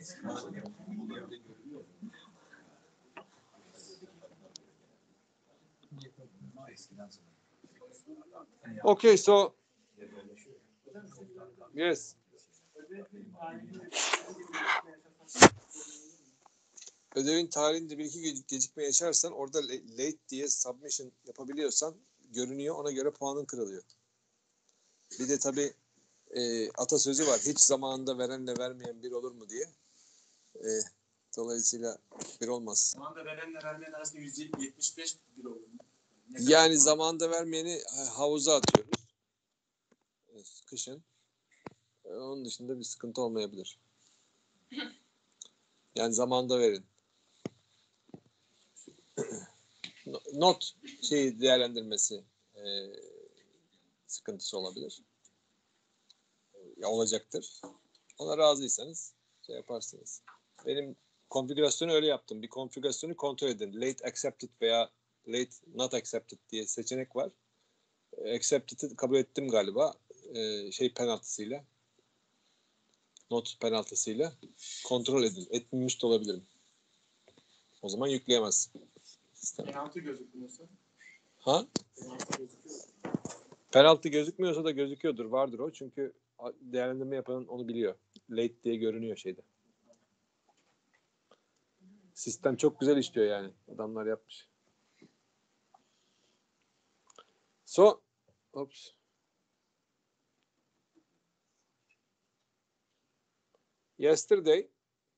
Okay, so yes. Ödevin tarihinde bir iki gecikme yaşarsan orada late diye submission yapabiliyorsan görünüyor. Ona göre puanın kırılıyor. Bir de tabii atasözü var. Hiç zamanında verenle vermeyen bir olur mu diye. Dolayısıyla bir olmaz. Zamanında verenle vermeyen arasında 175 bir olur mu? Yani zamanında vermeyeni havuza atıyoruz. Kışın. Onun dışında bir sıkıntı olmayabilir. Yani zamanında verin. Not değerlendirmesi sıkıntısı olabilir. Ya olacaktır. Ona razıysanız yaparsınız. Benim konfigürasyonu öyle yaptım. Bir konfigürasyonu kontrol edin. Late accepted veya late not accepted diye seçenek var. Accepted'ı kabul ettim galiba. Penaltısıyla. Not penaltısıyla kontrol edin. Etmemiş de olabilirim. O zaman yükleyemezsin. Penaltı gözükmüyorsa? Ha? Penaltı gözüküyor. Penaltı gözükmüyorsa da gözüküyordur. Vardır o. Çünkü değerlendirme yapan onu biliyor. Late diye görünüyor şeyde. Sistem çok güzel işliyor yani. Adamlar yapmış. So, oops. Yesterday,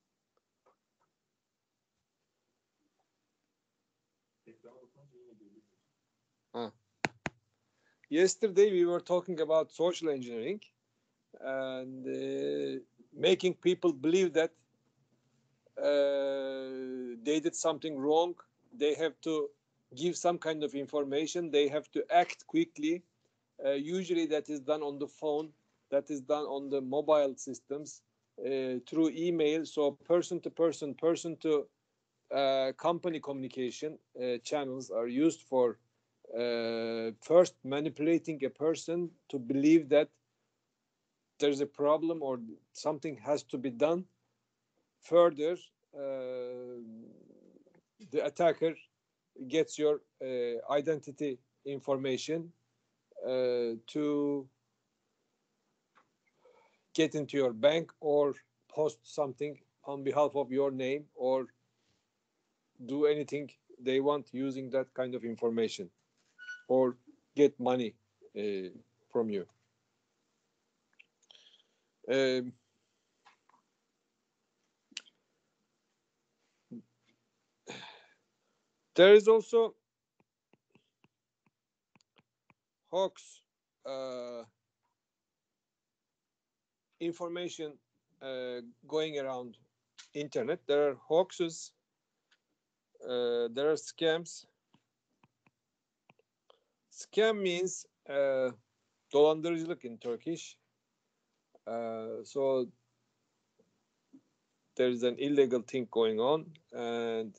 yesterday we were talking about social engineering and making people believe that they did something wrong. They have to give some kind of information. They have to act quickly. Usually that is done on the phone. That is done on the mobile systems through email. So person to person to company communication channels are used for first manipulating a person to believe that there's a problem or something has to be done. Further, the attacker gets your identity information to get into your bank or post something on behalf of your name or do anything they want using that kind of information or get money from you. There is also hoax information going around internet. There are hoaxes. There are scams. Scam means dolandırıcılık in Turkish. So there is an illegal thing going on, and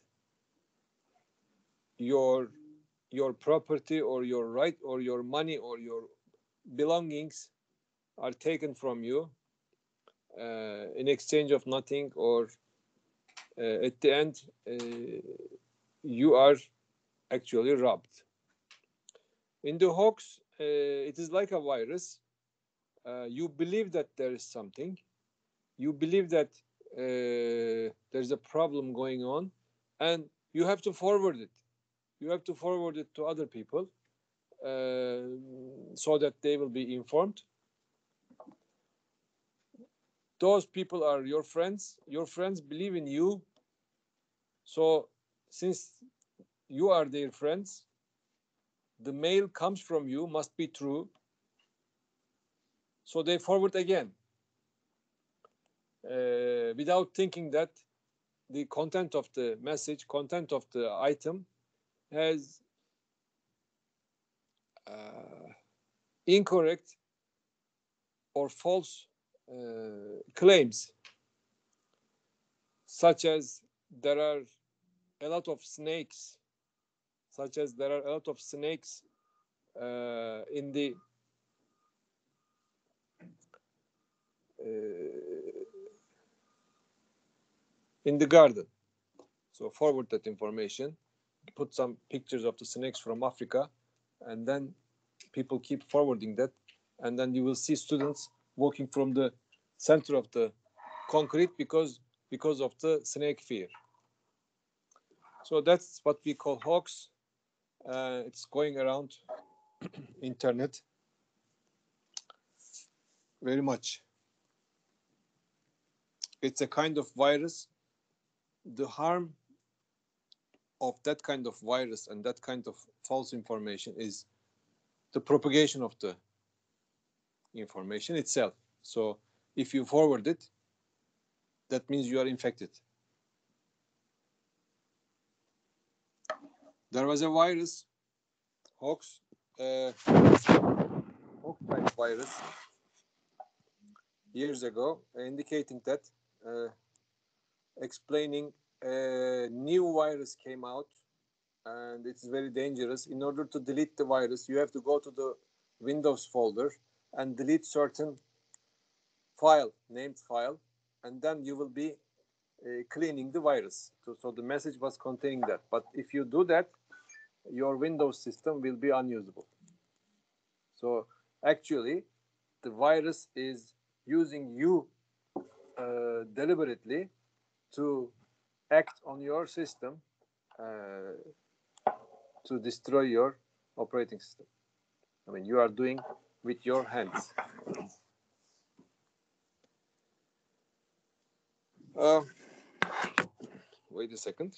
your property or your right or your money or your belongings are taken from you in exchange of nothing, or at the end you are actually robbed. In the hoax, it is like a virus. You believe that there is something. You believe that there's a problem going on, and you have to forward it. You have to forward it to other people so that they will be informed. Those people are your friends. Your friends believe in you. So since you are their friends, the mail comes from you, must be true. So they forward again without thinking that the content of the message, content of the item has incorrect or false claims, such as there are a lot of snakes, in the in the garden. So forward that information, put some pictures of the snakes from Africa, and then people keep forwarding that, and then you will see students walking from the center of the concrete because of the snake fear. So that's what we call hoax. It's going around internet very much. It's a kind of virus. The harm of that kind of virus and that kind of false information is the propagation of the information itself. So if you forward it, that means you are infected. There was a virus, hoax type virus, years ago, indicating that, explaining a new virus came out and it's very dangerous. In order to delete the virus, you have to go to the Windows folder and delete certain file, named file, and then you will be cleaning the virus. So the message was containing that. But if you do that, your Windows system will be unusable. So actually, the virus is using you deliberately to act on your system to destroy your operating system. I mean, you are doing with your hands. Wait a second.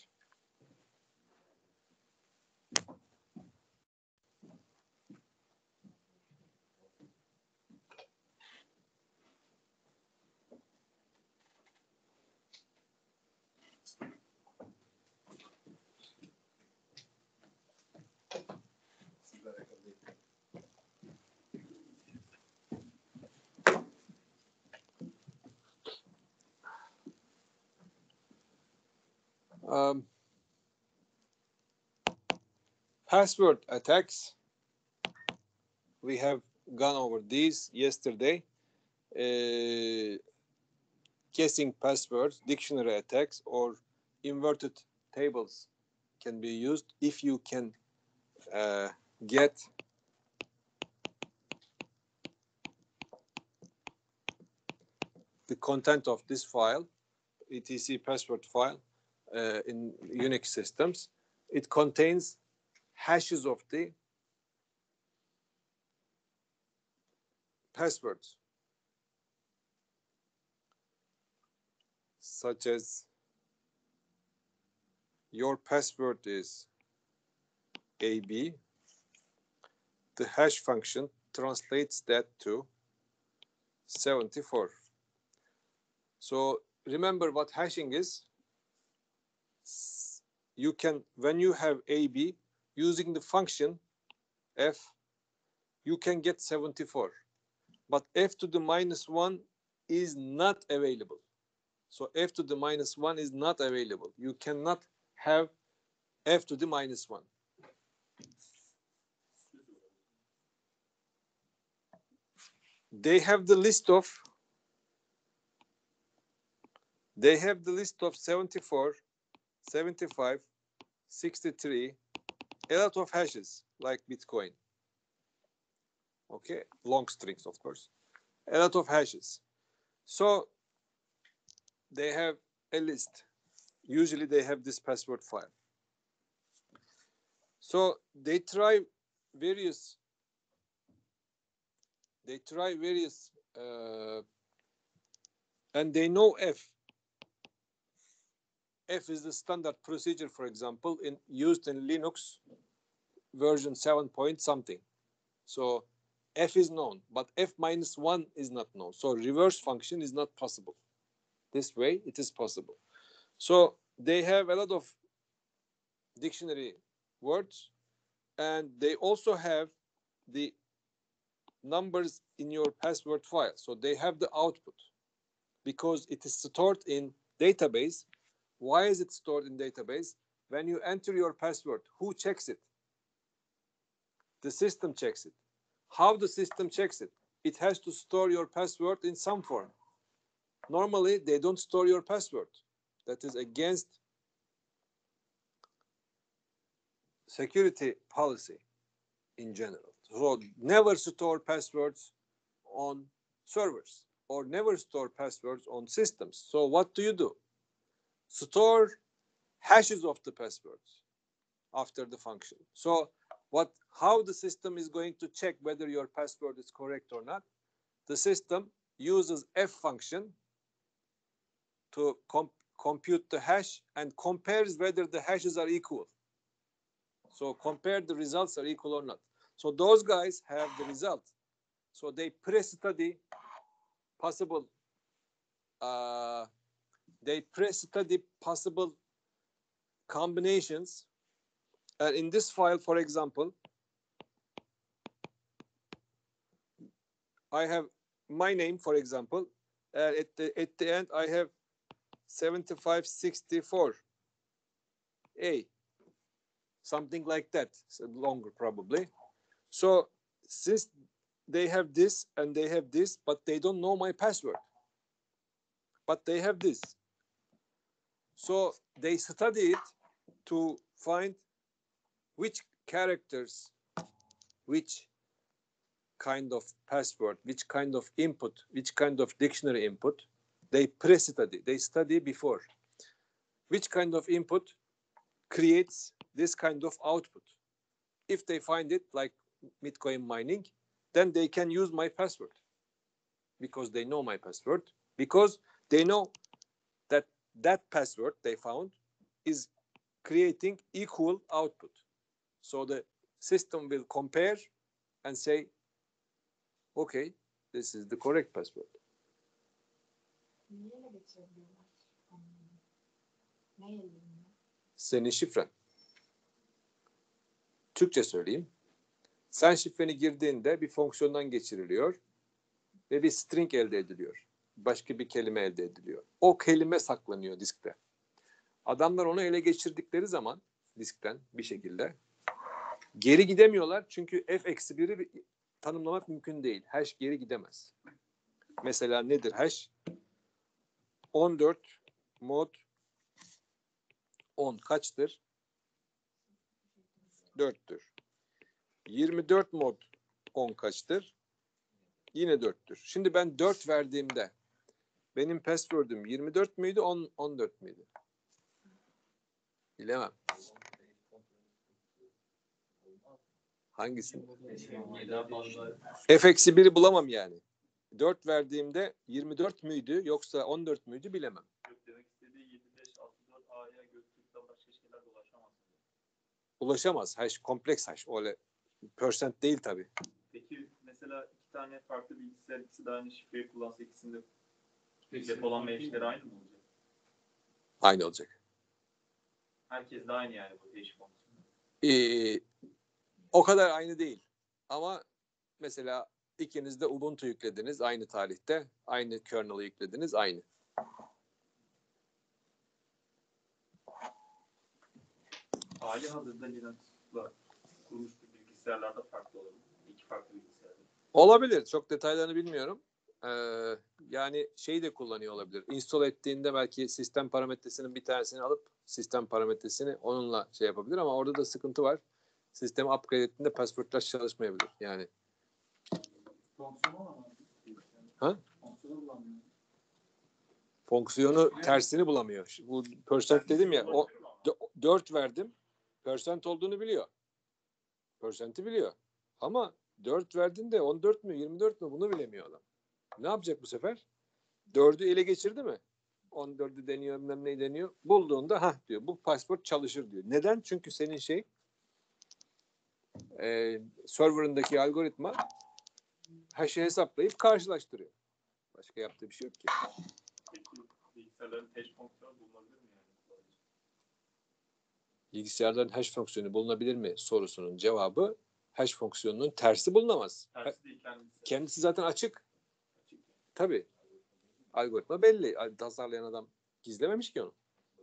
Password attacks. We have gone over these yesterday. Guessing passwords, dictionary attacks, or inverted tables can be used if you can get the content of this file, etc password file, in Unix systems. It contains hashes of the passwords, such as your password is AB. The hash function translates that to 74. So remember what hashing is. You can, when you have AB, using the function f, you can get 74. But f to the minus 1 is not available. So f to the minus 1 is not available. You cannot have f to the minus 1. They have the list of 74, 75, 63, a lot of hashes like Bitcoin. Okay, long strings, of course, a lot of hashes. So they have a list. Usually they have this password file. So they try various and they know f. F is the standard procedure, for example, used in Linux version 7 point something. So f is known, but f minus 1 is not known. So reverse function is not possible. This way it is possible. So they have a lot of dictionary words, and they also have the numbers in your password file. So they have the output because it is stored in database. Why is it stored in database? When you enter your password, who checks it? The system checks it. How the system checks it? It has to store your password in some form. Normally, they don't store your password. that is against security policy in general. So never store passwords on servers or never store passwords on systems. So what do? Store hashes of the passwords after the function. So how the system is going to check whether your password is correct or not? The system uses f function to compute the hash and compares whether the hashes are equal. So compare the results are equal or not. So those guys have the result. So they pre-study possible combinations. And in this file, for example, I have my name, for example. At the end, I have 7564A, something like that. So longer probably. So since they have this and they have this, but they don't know my password, but they have this. So they study it to find which characters, which kind of password, which kind of input, which kind of dictionary input. They pre-study, they study before. Which kind of input creates this kind of output. If they find it, like Bitcoin mining, then they can use my password because they know my password, because they know that that password they found is creating equal output. So the system will compare and say, okay, this is the correct password. Senin şifren. Türkçe söyleyeyim. Sen şifreni girdiğinde bir fonksiyondan geçiriliyor ve bir string elde ediliyor. Başka bir kelime elde ediliyor. O kelime saklanıyor diskte. Adamlar onu ele geçirdikleri zaman diskten bir şekilde geri gidemiyorlar. Çünkü f-1'i tanımlamak mümkün değil. Hash geri gidemez. Mesela nedir hash? 14 mod 10 kaçtır? 4'tür. 24 mod 10 kaçtır? Yine 4'tür. Şimdi ben 4 verdiğimde benim password'üm 24 müydü 14 müydü? Bilemem. Hangisini? f-1'i bulamam yani. 4 verdiğimde 24 müydü yoksa 14 müydü bilemem. Demek istediği 7564A'ya götürüp başka şeyler ulaşamaz. Ulaşamaz. Hash, kompleks hash. Öyle percent değil tabii. Peki mesela iki tane farklı bilgisayar ikisi de aynı şifreyi kullansa ikisinde depolanma eşleri aynı mı olacak? Aynı olacak. Herkes de aynı yani bu değişik konusunda. O kadar aynı değil. Ama mesela ikiniz de Ubuntu yüklediniz aynı tarihte. Aynı kernel'ı yüklediniz aynı. Hali hazırda Linux'la kurmuş bir bilgisayarlarda farklı olabilir. İki farklı bilgisayarda. Olabilir. Çok detaylarını bilmiyorum. Yani şeyi de kullanıyor olabilir. Install ettiğinde belki sistem parametresinin bir tanesini alıp sistem parametresini onunla şey yapabilir ama orada da sıkıntı var. Sistemi upgrade ettiğinde password'lar çalışmayabilir. Yani. Ha? Fonksiyonu tersini bulamıyor. Bu percent dedim ya. 4 verdim. Percent olduğunu biliyor. Percent'i biliyor. Ama 4 verdiğinde 14 mü 24 mü bunu bilemiyor adam. Ne yapacak bu sefer? 4'ü ele geçirdi mi? 14'ü deniyor, bilmem neyi deniyor. Bulduğunda diyor bu password çalışır diyor. Neden? Çünkü senin server'ındaki algoritma hash'i hesaplayıp karşılaştırıyor. Başka yaptığı bir şey yok ki. Peki bilgisayarların hash fonksiyonu bulunabilir mi yani? Bilgisayarların hash fonksiyonu bulunabilir mi sorusunun cevabı hash fonksiyonunun tersi bulunamaz. Tersi değil kendisi. Kendisi zaten açık. Tabii. Algoritma belli. Tasarlayan adam gizlememiş ki onu.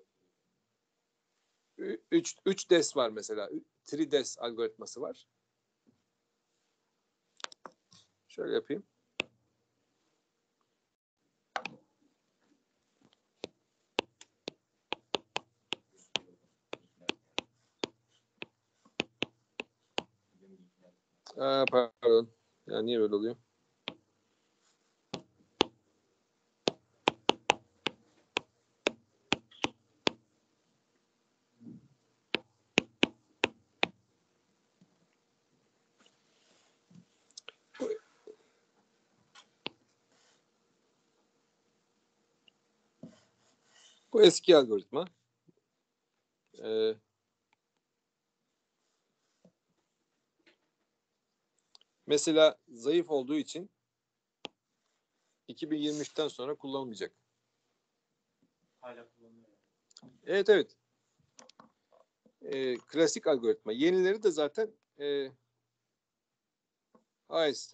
3 des var mesela. 3 des algoritması var. Şöyle yapayım. Pardon. Ya niye böyle oluyor? Bu eski algoritma. Mesela zayıf olduğu için 2023'ten sonra kullanılmayacak. Hala kullanılıyor. Evet. Klasik algoritma. Yenileri de zaten AES,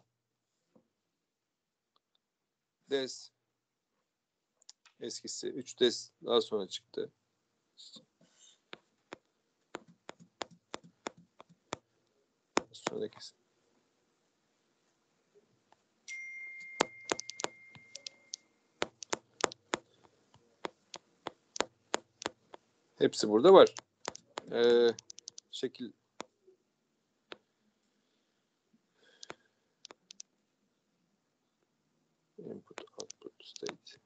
DES, eskisi 3 DES daha sonra çıktı. Sonraki. Hepsi burada var. Şekil input, output, state.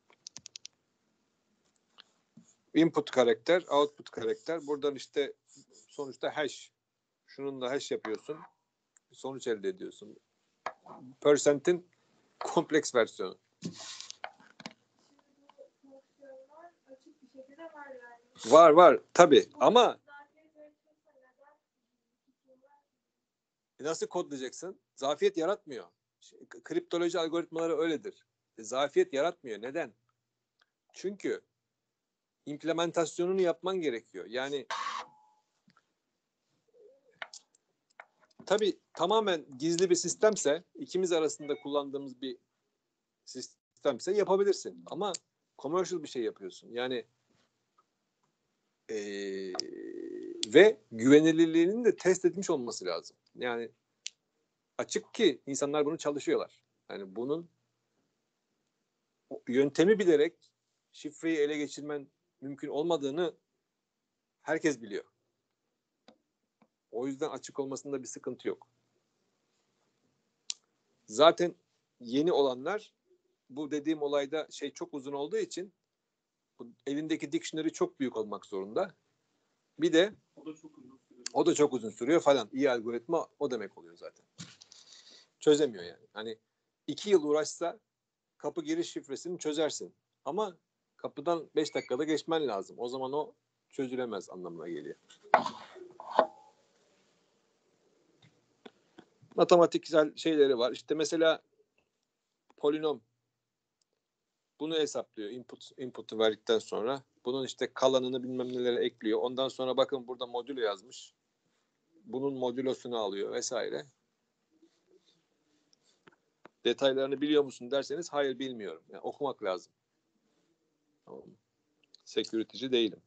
Input karakter, output karakter. Buradan işte sonuçta hash. Şununla hash yapıyorsun. Sonuç elde ediyorsun. Percent'in kompleks versiyonu. Var tabii ama nasıl kodlayacaksın? Zafiyet yaratmıyor. Kriptoloji algoritmaları öyledir. Zafiyet yaratmıyor. Neden? Çünkü implementasyonunu yapman gerekiyor. Yani tabii tamamen gizli bir sistemse, ikimiz arasında kullandığımız bir sistemse yapabilirsin. Ama commercial bir şey yapıyorsun. Yani ve güvenilirliğinin de test etmiş olması lazım. Yani açık ki insanlar bunu çalışıyorlar. Yani bunun yöntemi bilerek şifreyi ele geçirmen mümkün olmadığını herkes biliyor. O yüzden açık olmasında bir sıkıntı yok. Zaten yeni olanlar bu dediğim olayda çok uzun olduğu için elindeki dictionary çok büyük olmak zorunda. Bir de o da çok uzun sürüyor falan. İyi algoritma o demek oluyor zaten. Çözemiyor yani. Hani 2 yıl uğraşsa kapı giriş şifresini çözersin. Ama kapıdan 5 dakikada geçmen lazım. O zaman o çözülemez anlamına geliyor. Matematiksel şeyleri var. İşte mesela polinom. Bunu hesaplıyor. Input'u verdikten sonra. Bunun işte kalanını bilmem nelere ekliyor. Ondan sonra bakın burada modülo yazmış. Bunun modülosunu alıyor vesaire. Detaylarını biliyor musun derseniz hayır bilmiyorum. Yani okumak lazım. Tamam mı? Security'ci değilim.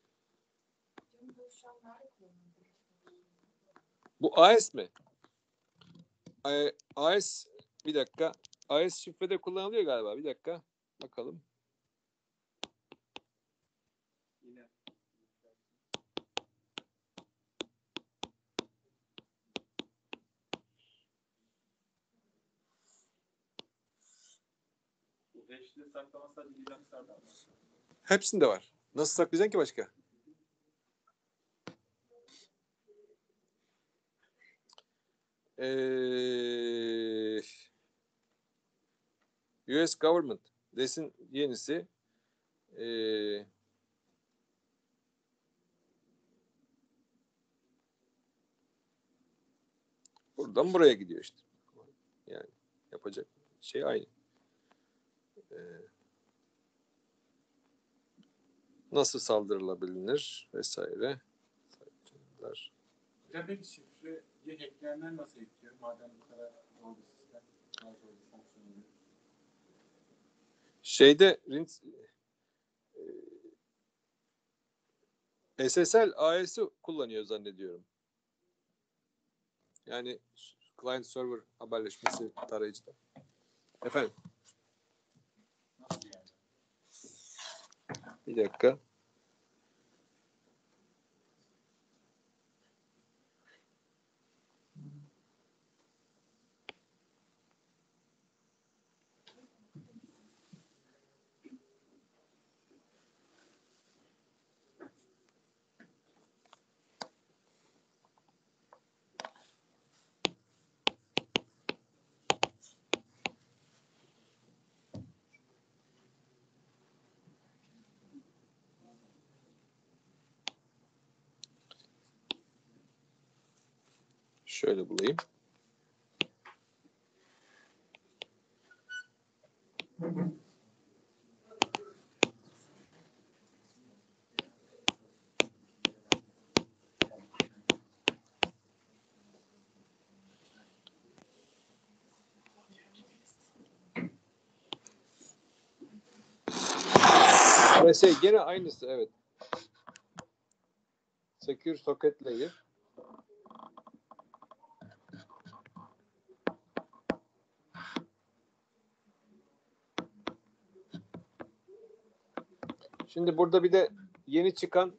Bu AES mi? AES bir dakika. AES şifrede kullanılıyor galiba. Bir dakika. Bakalım. Yine. Bu hash'li saklama sadece Linux'larda mı? Hepsinde var. Nasıl saklayacaksın ki başka? US Government. DES'in yenisi. Buradan buraya gidiyor işte. Yani yapacak şey aynı. Nasıl saldırılabilir vesaire. Ya peki şifreyi hackleyenler nasıl hackliyor? Madem bu kadar zor bir sistem, daha zor bir fonksiyon oluyor. SSL AES'i kullanıyor zannediyorum. Yani client server haberleşmesi tarayıcıda. Efendim? Nasıl yani? Bir dakika. Şöyle bulayım. Mesela gene aynısı, evet. Secure socket layer. Şimdi burada bir de yeni çıkan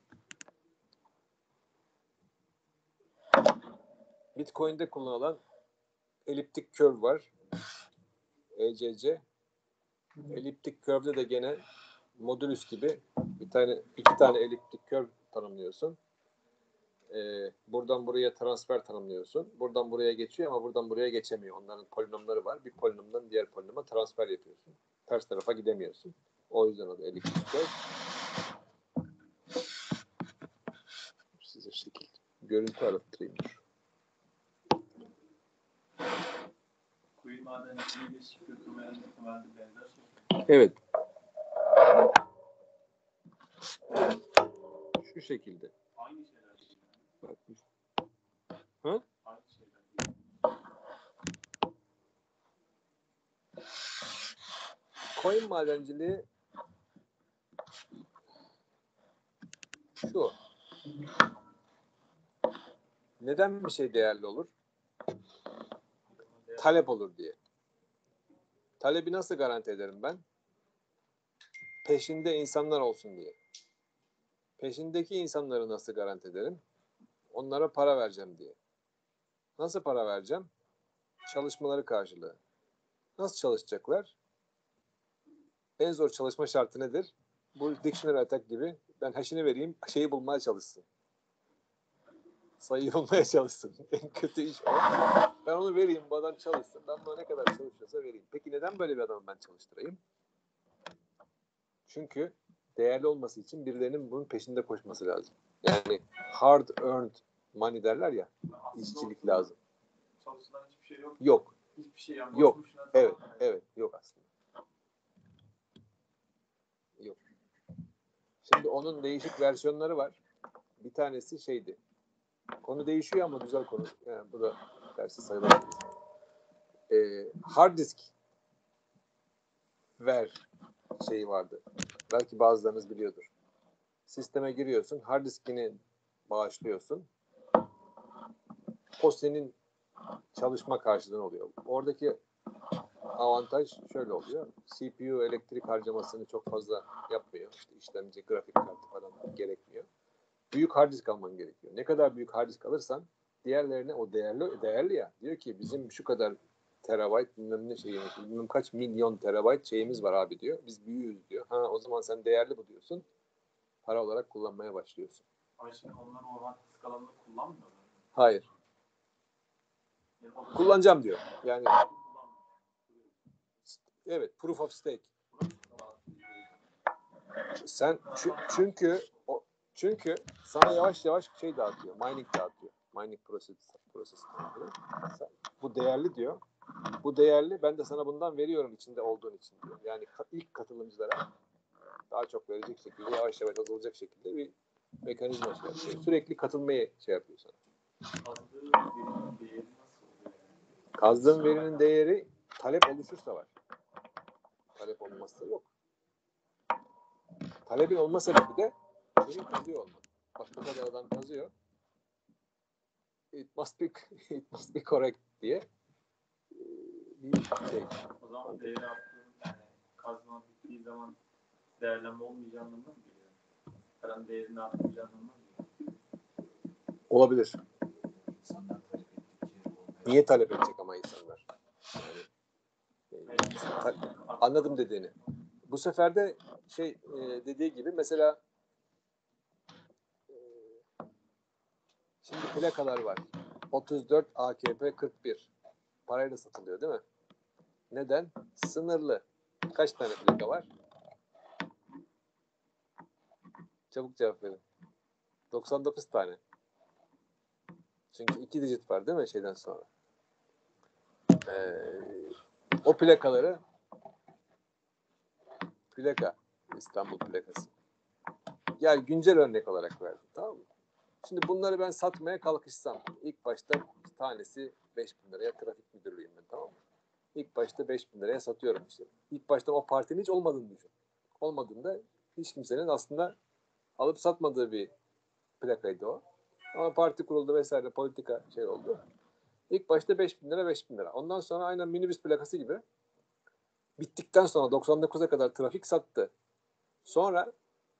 Bitcoin'de kullanılan elliptik curve var. ECC. Elliptik curve'de de gene modülüs gibi iki tane elliptik curve tanımlıyorsun. Buradan buraya transfer tanımlıyorsun. Buradan buraya geçiyor ama buradan buraya geçemiyor. Onların polinomları var. Bir polinomdan diğer polinoma transfer yapıyorsun. Ters tarafa gidemiyorsun. O yüzden o da elliptik curve. Size şekil görüntü arattırayım. Kuyu madenciliğiyle şifre kurmayan temelde benzer şey. Evet. Şu şekilde. Aynı şeyler değil. Bak. Hı? Aynı şeyler. Coin madenciliği şu. Neden bir şey değerli olur? Talep olur diye. Talebi nasıl garanti ederim ben? Peşinde insanlar olsun diye. Peşindeki insanları nasıl garanti ederim? Onlara para vereceğim diye. Nasıl para vereceğim? Çalışmaları karşılığı. Nasıl çalışacaklar? En zor çalışma şartı nedir? Bu dictionary attack gibi ben hash'ini vereyim, şeyi bulmaya çalışsın. Sayıyı bulmaya çalışsın. En kötü iş o. Ben onu vereyim, bu adam çalışsın. Ben buna ne kadar çalışıyorsa vereyim. Peki neden böyle bir adamı ben çalıştırayım? Çünkü değerli olması için birilerinin bunun peşinde koşması lazım. Yani hard earned money derler ya, işçilik lazım. Çalışılan hiçbir şey yok. Yok. Hiçbir şey yani. Yok. Evet. Evet. Yok aslında. Yok. Şimdi onun değişik versiyonları var. Bir tanesi şeydi. Konu değişiyor ama güzel konu. Yani bu da dersi sayılabilir. Hard disk ver şeyi vardı. Belki bazılarınız biliyordur. Sisteme giriyorsun. Hard diskini bağışlıyorsun. O senin çalışma karşılığın oluyor. Oradaki avantaj şöyle oluyor. CPU elektrik harcamasını çok fazla yapmıyor. İşte işlemci, grafik kartı falan gerekmiyor. Büyük hard disk alman gerekiyor. Ne kadar büyük hard disk alırsan diğerlerine o değerli ya. Diyor ki bizim şu kadar terabayt bilmem ne şeyimiz, bilmem kaç milyon terabayt şeyimiz var abi diyor. Biz büyüğüz diyor. Ha o zaman sen değerli bu diyorsun. Para olarak kullanmaya başlıyorsun. Ama şimdi onlar o hard disk alanını kullanmıyorlar. Hayır. Yani Kullanacağım diyor. Yani evet, proof of stake. Sen çünkü sana yavaş yavaş şey dağıtıyor. Mining dağıtıyor. Mining process dağıtıyor. Bu değerli diyor. Bu değerli. Ben de sana bundan veriyorum içinde olduğun için diyor. Yani ilk katılımcılara daha çok verecek şekilde yavaş yavaş azalacak şekilde bir mekanizma şey yapıyor. Sürekli katılmayı şey yapıyor sana. Kazdığın verinin değeri talep oluşursa var. Talep olmazsa yok. Talebin olma sebebi de senin kazıyor olman. Bak bu kadar adam kazıyor. It must be correct diye bir şey. O zaman değeri arttığında yani kazma bittiği zaman değerlenme olmayacağı anlamına mı geliyor? Paranın değerini artmayacağı anlamına mı geliyor? Olabilir. Niye talep edecek ama insanlar? Yani, anladım dediğini. Bu sefer de dediği gibi mesela şimdi plakalar var. 34 AKP 41. Parayla satılıyor değil mi? Neden? Sınırlı. Kaç tane plaka var? Çabuk cevap verin. 99 tane. Çünkü 2 digit var değil mi şeyden sonra? O plakaları plaka İstanbul plakası. Yani güncel örnek olarak verdim. Tamam mı? Şimdi bunları ben satmaya kalkışsam ilk başta tanesi 5.000 liraya trafik müdürlüğüyüm ben, tamam mı? İlk başta 5.000 liraya satıyorum işte. İlk başta o partinin hiç olmadığını düşün. Olmadığında hiç kimsenin aslında alıp satmadığı bir plakaydı o. Ama parti kuruldu vesaire, politika şey oldu. İlk başta 5.000 lira 5.000 lira. Ondan sonra aynen minibüs plakası gibi bittikten sonra 99'a kadar trafik sattı. Sonra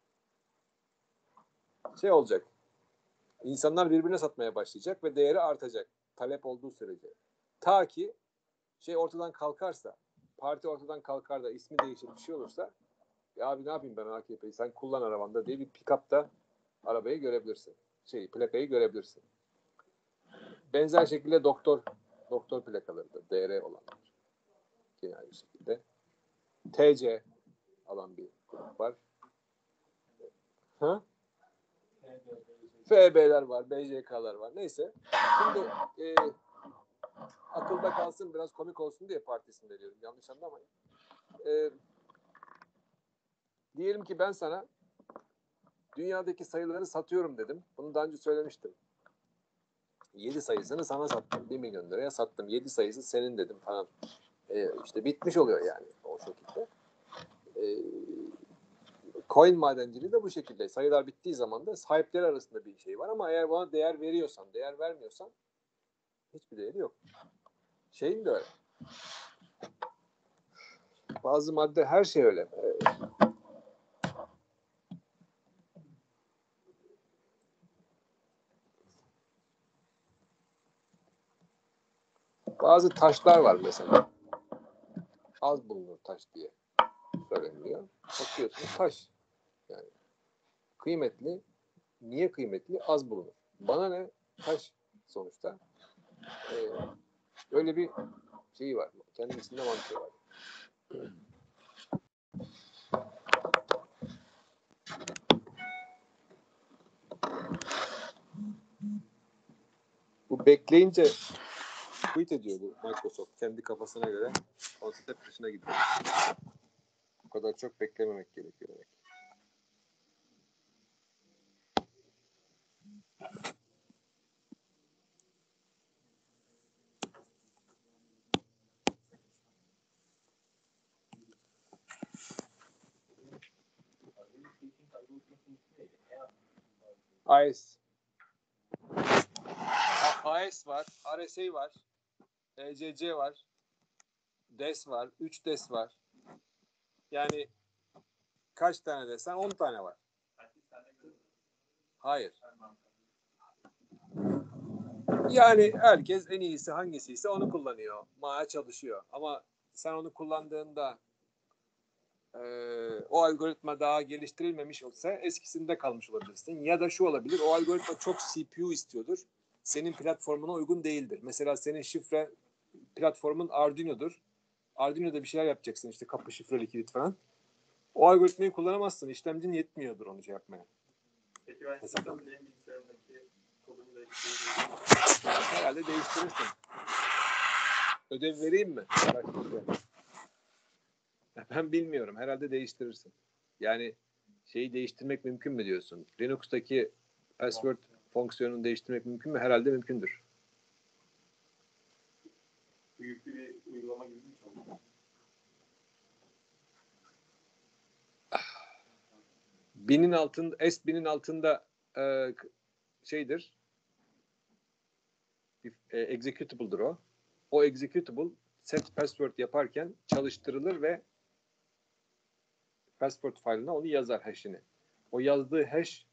şey olacak. İnsanlar birbirine satmaya başlayacak ve değeri artacak. Talep olduğu sürece. Ta ki şey ortadan kalkarsa, parti ortadan kalkar da ismi değişir bir şey olursa, ya abi ne yapayım ben AKP'yi, sen kullan arabanda diye bir pick-up'ta arabayı görebilirsin. Plakayı görebilirsin. Benzer şekilde doktor plakaları da DR olanlar. Yine aynı şekilde. TC alan bir grup var. Ha? FB'ler var, BJK'lar var. Neyse. Şimdi akılda kalsın, biraz komik olsun diye partisinde diyorum. Yanlış anlamayın. Diyelim ki ben sana dünyadaki sayıları satıyorum dedim. Bunu daha önce söylemiştim. 7 sayısını sana sattım. 1 milyon liraya sattım. 7 sayısı senin dedim falan. İşte bitmiş oluyor yani o şekilde. Coin madenciliği de bu şekilde. Sayılar bittiği zaman da sahipleri arasında bir şey var ama eğer bana değer veriyorsan, değer vermiyorsan hiçbir değeri yok. Şeyin de öyle. Bazı madde, her şey öyle. Bazı taşlar var mesela. Az bulunur taş diye söyleniyor. Bakıyorsun taş. Yani kıymetli. Niye kıymetli? Az bulunur. Bana ne? Taş sonuçta. Öyle bir şeyi var. Kendisinde mantığı var. Bu bekleyince quit ediyor bu Microsoft. Kendi kafasına göre konsept dışına gidiyor. Bu kadar çok beklememek gerekiyor demek. AES. AES var, RSA var, ECC var, DES var, 3 DES var. Yani kaç tane desen 10 tane var. Hayır. Yani herkes en iyisi hangisiyse onu kullanıyor. Maya çalışıyor. Ama sen onu kullandığında o algoritma daha geliştirilmemiş olsa eskisinde kalmış olabilirsin. Ya da şu olabilir, o algoritma çok CPU istiyordur. Senin platformuna uygun değildir. Mesela senin şifre platformun Arduino'dur. Arduino'da bir şeyler yapacaksın, işte kapı şifreli kilit falan. O algoritmayı kullanamazsın. İşlemcin yetmiyordur onu şey yapmaya. Peki ben sistem benim bilgisayarımdaki kodumu herhalde değiştirirsin. Ödev vereyim mi? Ben bilmiyorum. Herhalde değiştirirsin. Yani şeyi değiştirmek mümkün mü diyorsun? Linux'taki password fonksiyonunu değiştirmek mümkün mü? Herhalde mümkündür. Yüklü bir uygulama gibi mi çalışıyor? Binin altında, S1000'in altında şeydir. Executable'dır o. O executable set password yaparken çalıştırılır ve password file'ına onu yazar, hash'ini. O yazdığı hash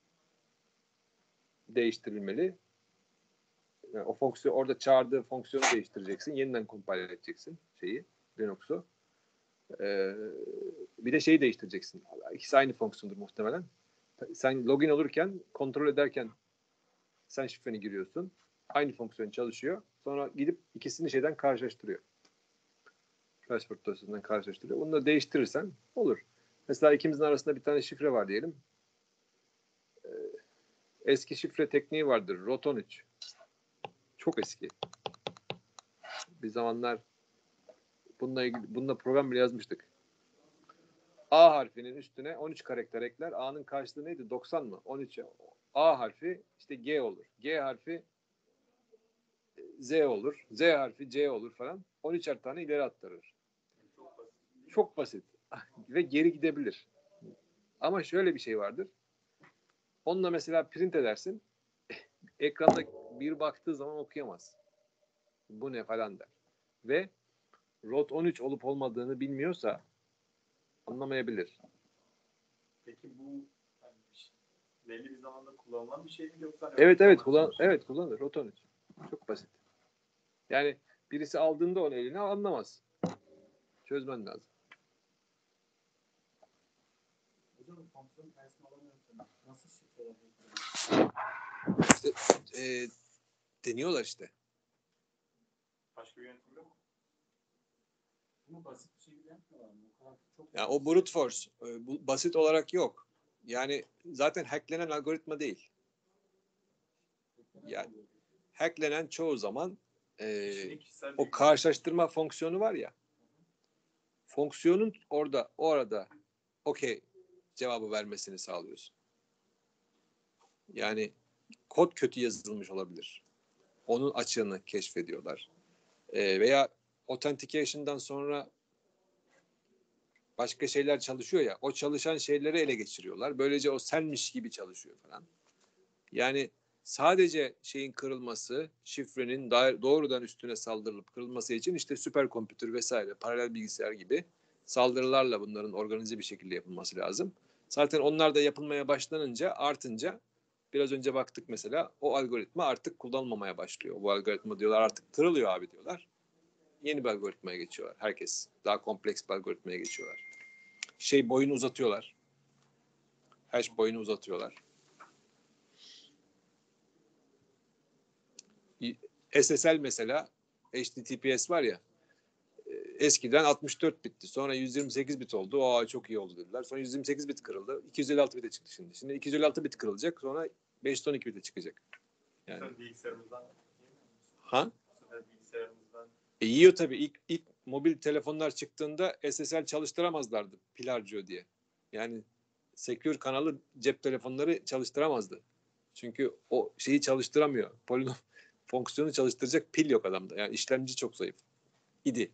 değiştirilmeli. Yani o fonksiyon, orada çağırdığı fonksiyonu değiştireceksin. Yeniden compile edeceksin Linux'u. Bir de şeyi değiştireceksin. İkisi aynı fonksiyondur muhtemelen. Sen login olurken, kontrol ederken sen şifreni giriyorsun. Aynı fonksiyon çalışıyor. Sonra gidip ikisini şeyden karşılaştırıyor. Password dosyasından karşılaştırıyor. Bunu da değiştirirsen olur. Mesela ikimizin arasında bir tane şifre var diyelim. Eski şifre tekniği vardır. Roton 3. Çok eski. Bir zamanlar bununla program bile yazmıştık. A harfinin üstüne 13 karakter ekler. A'nın karşılığı neydi? 90 mı? 13. A harfi işte G olur. G harfi Z olur. Z harfi C olur falan. 13'er tane ileri aktarır. Çok basit. Ve geri gidebilir. Ama şöyle bir şey vardır. Onunla mesela print edersin. Ekranda bir baktığı zaman okuyamaz. Bu ne falan der. Ve ROT 13 olup olmadığını bilmiyorsa anlamayabilir. Peki bu hani belli bir zamanda kullanılan bir şey mi yoksa? Evet kullanılır. ROT 13. Çok basit. Yani birisi aldığında onu eline anlamaz. Çözmen lazım. Hocam fonksiyon tersine alamıyorsun. Nasıl şifreler? İşte deniyorlar işte. Başka bir yöntem yok mu? Bunu basit bir şekilde yapmıyorlar mı? O kadar çok Yani o brute force bu basit olarak yok. Yani zaten hacklenen algoritma değil. Yani hacklenen çoğu zaman o karşılaştırma fonksiyonu var ya, fonksiyonun orada okey cevabı vermesini sağlıyorsun. Yani kod kötü yazılmış olabilir. Onun açığını keşfediyorlar. Veya authentication'dan sonra başka şeyler çalışıyor ya, o çalışan şeyleri ele geçiriyorlar. Böylece o senmiş gibi çalışıyor falan. Yani sadece şeyin kırılması, şifrenin doğrudan üstüne saldırılıp kırılması için işte süperkompütür vesaire, paralel bilgisayar gibi saldırılarla bunların organize bir şekilde yapılması lazım. Zaten onlar da yapılmaya artınca biraz önce baktık mesela o algoritma artık kullanılmamaya başlıyor. Bu algoritma diyorlar artık kırılıyor abi diyorlar. Yeni bir algoritmaya geçiyorlar. Herkes daha kompleks bir algoritmaya geçiyorlar. Boyunu uzatıyorlar. Hash boyunu uzatıyorlar. SSL mesela HTTPS var ya eskiden 64 bitti. Sonra 128 bit oldu. Aa çok iyi oldu dediler. Sonra 128 bit kırıldı. 256 bite çıktı şimdi. Şimdi 256 bit kırılacak. Sonra 512 bite çıkacak. Yani. Bilgisayarımızdan. Ha? Bilgisayarımızdan. Yiyor tabii. İlk mobil telefonlar çıktığında SSL çalıştıramazlardı pil harcıyor diye. Yani Secure kanalı cep telefonları çalıştıramazdı. Çünkü o şeyi çalıştıramıyor. Polinom fonksiyonu çalıştıracak pil yok adamda. Yani işlemci çok zayıf. İdi.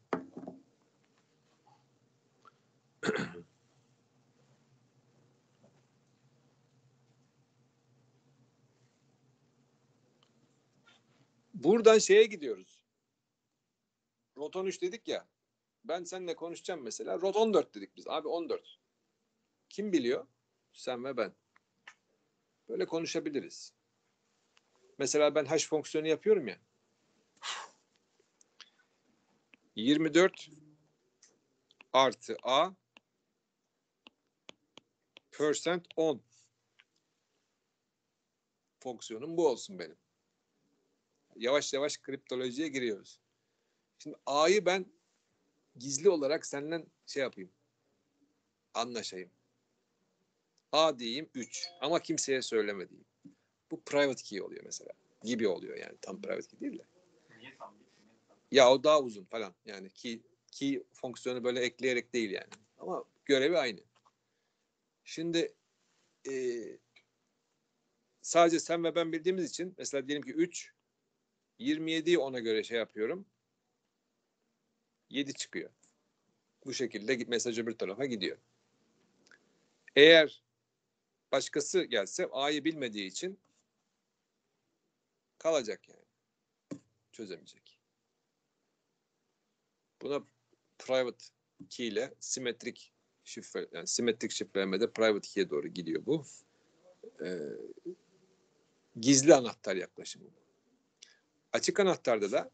Buradan şeye gidiyoruz. ROT 13 dedik ya. Ben seninle konuşacağım mesela. ROT 14 dedik biz. Abi 14. Kim biliyor? Sen ve ben. Böyle konuşabiliriz. Mesela ben hash fonksiyonu yapıyorum ya. 24 artı A %10 fonksiyonum bu olsun benim. Yavaş yavaş kriptolojiye giriyoruz. Şimdi A'yı ben gizli olarak senden yapayım. Anlaşayım. A diyeyim 3 ama kimseye söyleme diyeyim. Bu private key oluyor mesela. Gibi oluyor yani. Tam private key değil de. Niye tam değil? Ya o daha uzun falan. Yani key fonksiyonu böyle ekleyerek değil yani. Ama görevi aynı. Şimdi sadece sen ve ben bildiğimiz için mesela diyelim ki 3 27'yi ona göre yapıyorum. 7 çıkıyor. Bu şekilde mesaj öbür tarafa gidiyor. Eğer başkası gelse A'yı bilmediği için kalacak yani. Çözemeyecek. Buna private key ile simetrik şifre, yani simetrik şifrelemede private key'e doğru gidiyor bu. Gizli anahtar yaklaşımı. Açık anahtarda da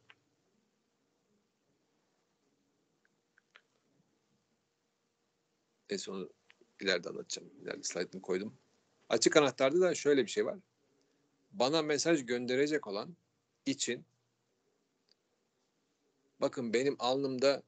en son ileride anlatacağım. İleride slaytını koydum. Açık anahtarda da şöyle bir şey var. Bana mesaj gönderecek olan için bakın benim alnımda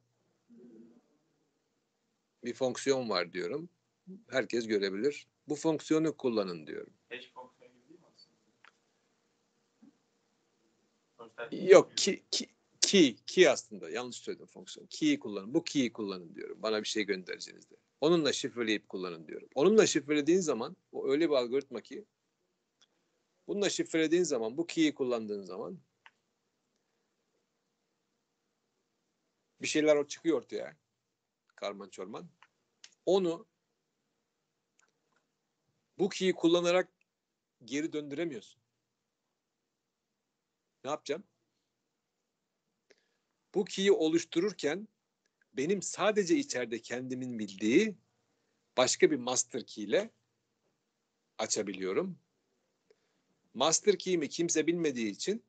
bir fonksiyon var diyorum. Herkes görebilir. Bu fonksiyonu kullanın diyorum. Hash fonksiyonu gibi değil mi aslında? Yok key aslında yanlış söyledim fonksiyon. Key'i kullanın. Bu key'i kullanın diyorum. Bana bir şey göndereceğinizde. Onunla şifreleyip kullanın diyorum. Onunla şifrelediğin zaman o öyle bir algoritma ki bununla şifrelediğin zaman bu key'i kullandığın zaman bir şeyler çıkıyor ortaya. Karman çorman. Onu bu key'i kullanarak geri döndüremiyorsun. Ne yapacağım? Bu key'i oluştururken benim sadece içeride kendimin bildiği başka bir master key ile açabiliyorum. Master key'imi kimse bilmediği için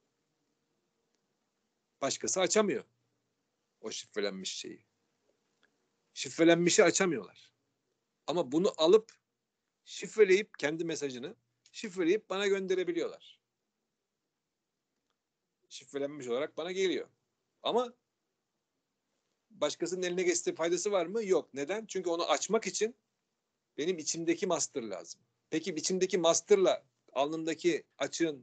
başkası açamıyor o şifrelenmiş şeyi. Şifrelenmişi açamıyorlar. Ama bunu alıp şifreleyip kendi mesajını şifreleyip bana gönderebiliyorlar. Şifrelenmiş olarak bana geliyor. Ama başkasının eline geçtiği faydası var mı? Yok. Neden? Çünkü onu açmak için benim içimdeki master lazım. Peki içimdeki master'la alnımdaki açığın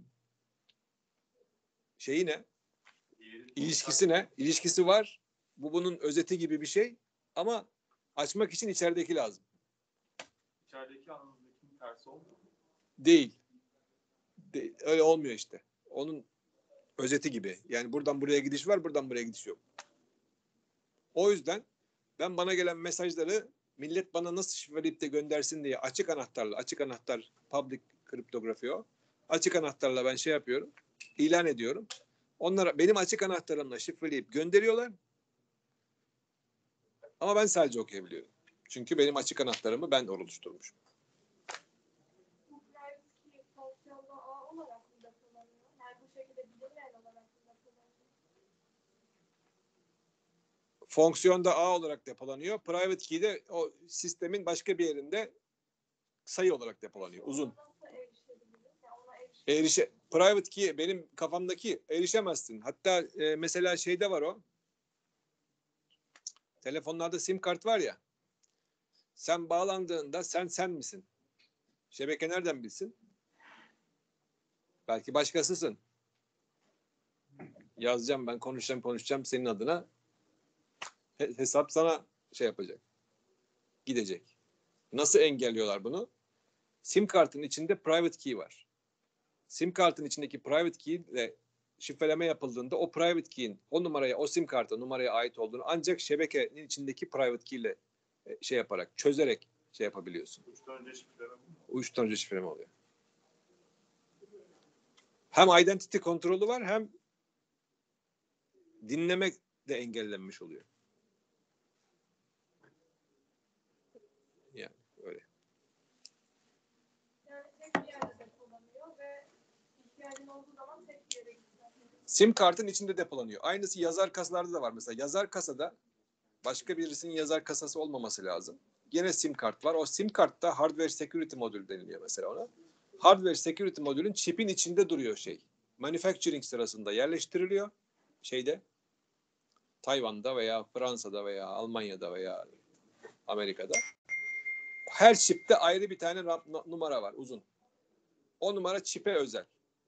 şeyi ne? İlişkisi ne? İlişkisi var. Bu bunun özeti gibi bir şey. Ama açmak için içerideki lazım. İçerideki anlamındakinin tersi olmuyor mu? Değil. Öyle olmuyor işte. Onun özeti gibi. Yani buradan buraya gidiş var, buradan buraya gidiş yok. O yüzden ben bana gelen mesajları millet bana nasıl şifreleyip de göndersin diye açık anahtar public kriptografi o. Açık anahtarla ben şey yapıyorum, ilan ediyorum. Onlara benim açık anahtarımla şifreleyip gönderiyorlar. Ama ben sadece okuyabiliyorum. Çünkü benim açık anahtarımı ben oluşturmuşum. Bu private key fonksiyonda ağ olarak mı depolanıyor? Yani bu şekilde bilinmeyen olarak mı depolanıyor? Fonksiyonda ağ olarak depolanıyor. Private key de o sistemin başka bir yerinde sayı olarak depolanıyor. Uzun. Nasıl erişebiliriz? Yani ona Private key benim kafamdaki erişemezsin. Hatta mesela şeyde var o. Telefonlarda sim kart var ya. Sen bağlandığında sen misin? Şebeke nereden bilsin? Belki başkasısın. Yazacağım ben konuşacağım senin adına. Hesap sana şey yapacak. Gidecek. Nasıl engelliyorlar bunu? Sim kartın içinde private key var. Sim kartın içindeki private key ile şifreleme yapıldığında o private key'in o numaraya, o sim kartı numaraya ait olduğunu ancak şebekenin içindeki private key ile şey yaparak, çözerek şey yapabiliyorsun. Uyuşturucu şifreleme oluyor. Hem identity kontrolü var hem dinlemek de engellenmiş oluyor. Yani öyle. yani tek bir yerde depolanıyor ve ihtiyacın olduğu zaman tek bir yere gitmen gerekiyor. Sim kartın içinde depolanıyor. Aynısı yazar kasalarda da var. Mesela yazar kasada başka birisinin yazar kasası olmaması lazım. Gene sim kart var. O sim kartta hardware security modül deniliyor mesela ona. Hardware security modülün çipin içinde duruyor şey. Manufacturing sırasında yerleştiriliyor. Şeyde Tayvan'da veya Fransa'da veya Almanya'da veya Amerika'da. Her çipte ayrı bir tane numara var uzun. O numara çipe özel.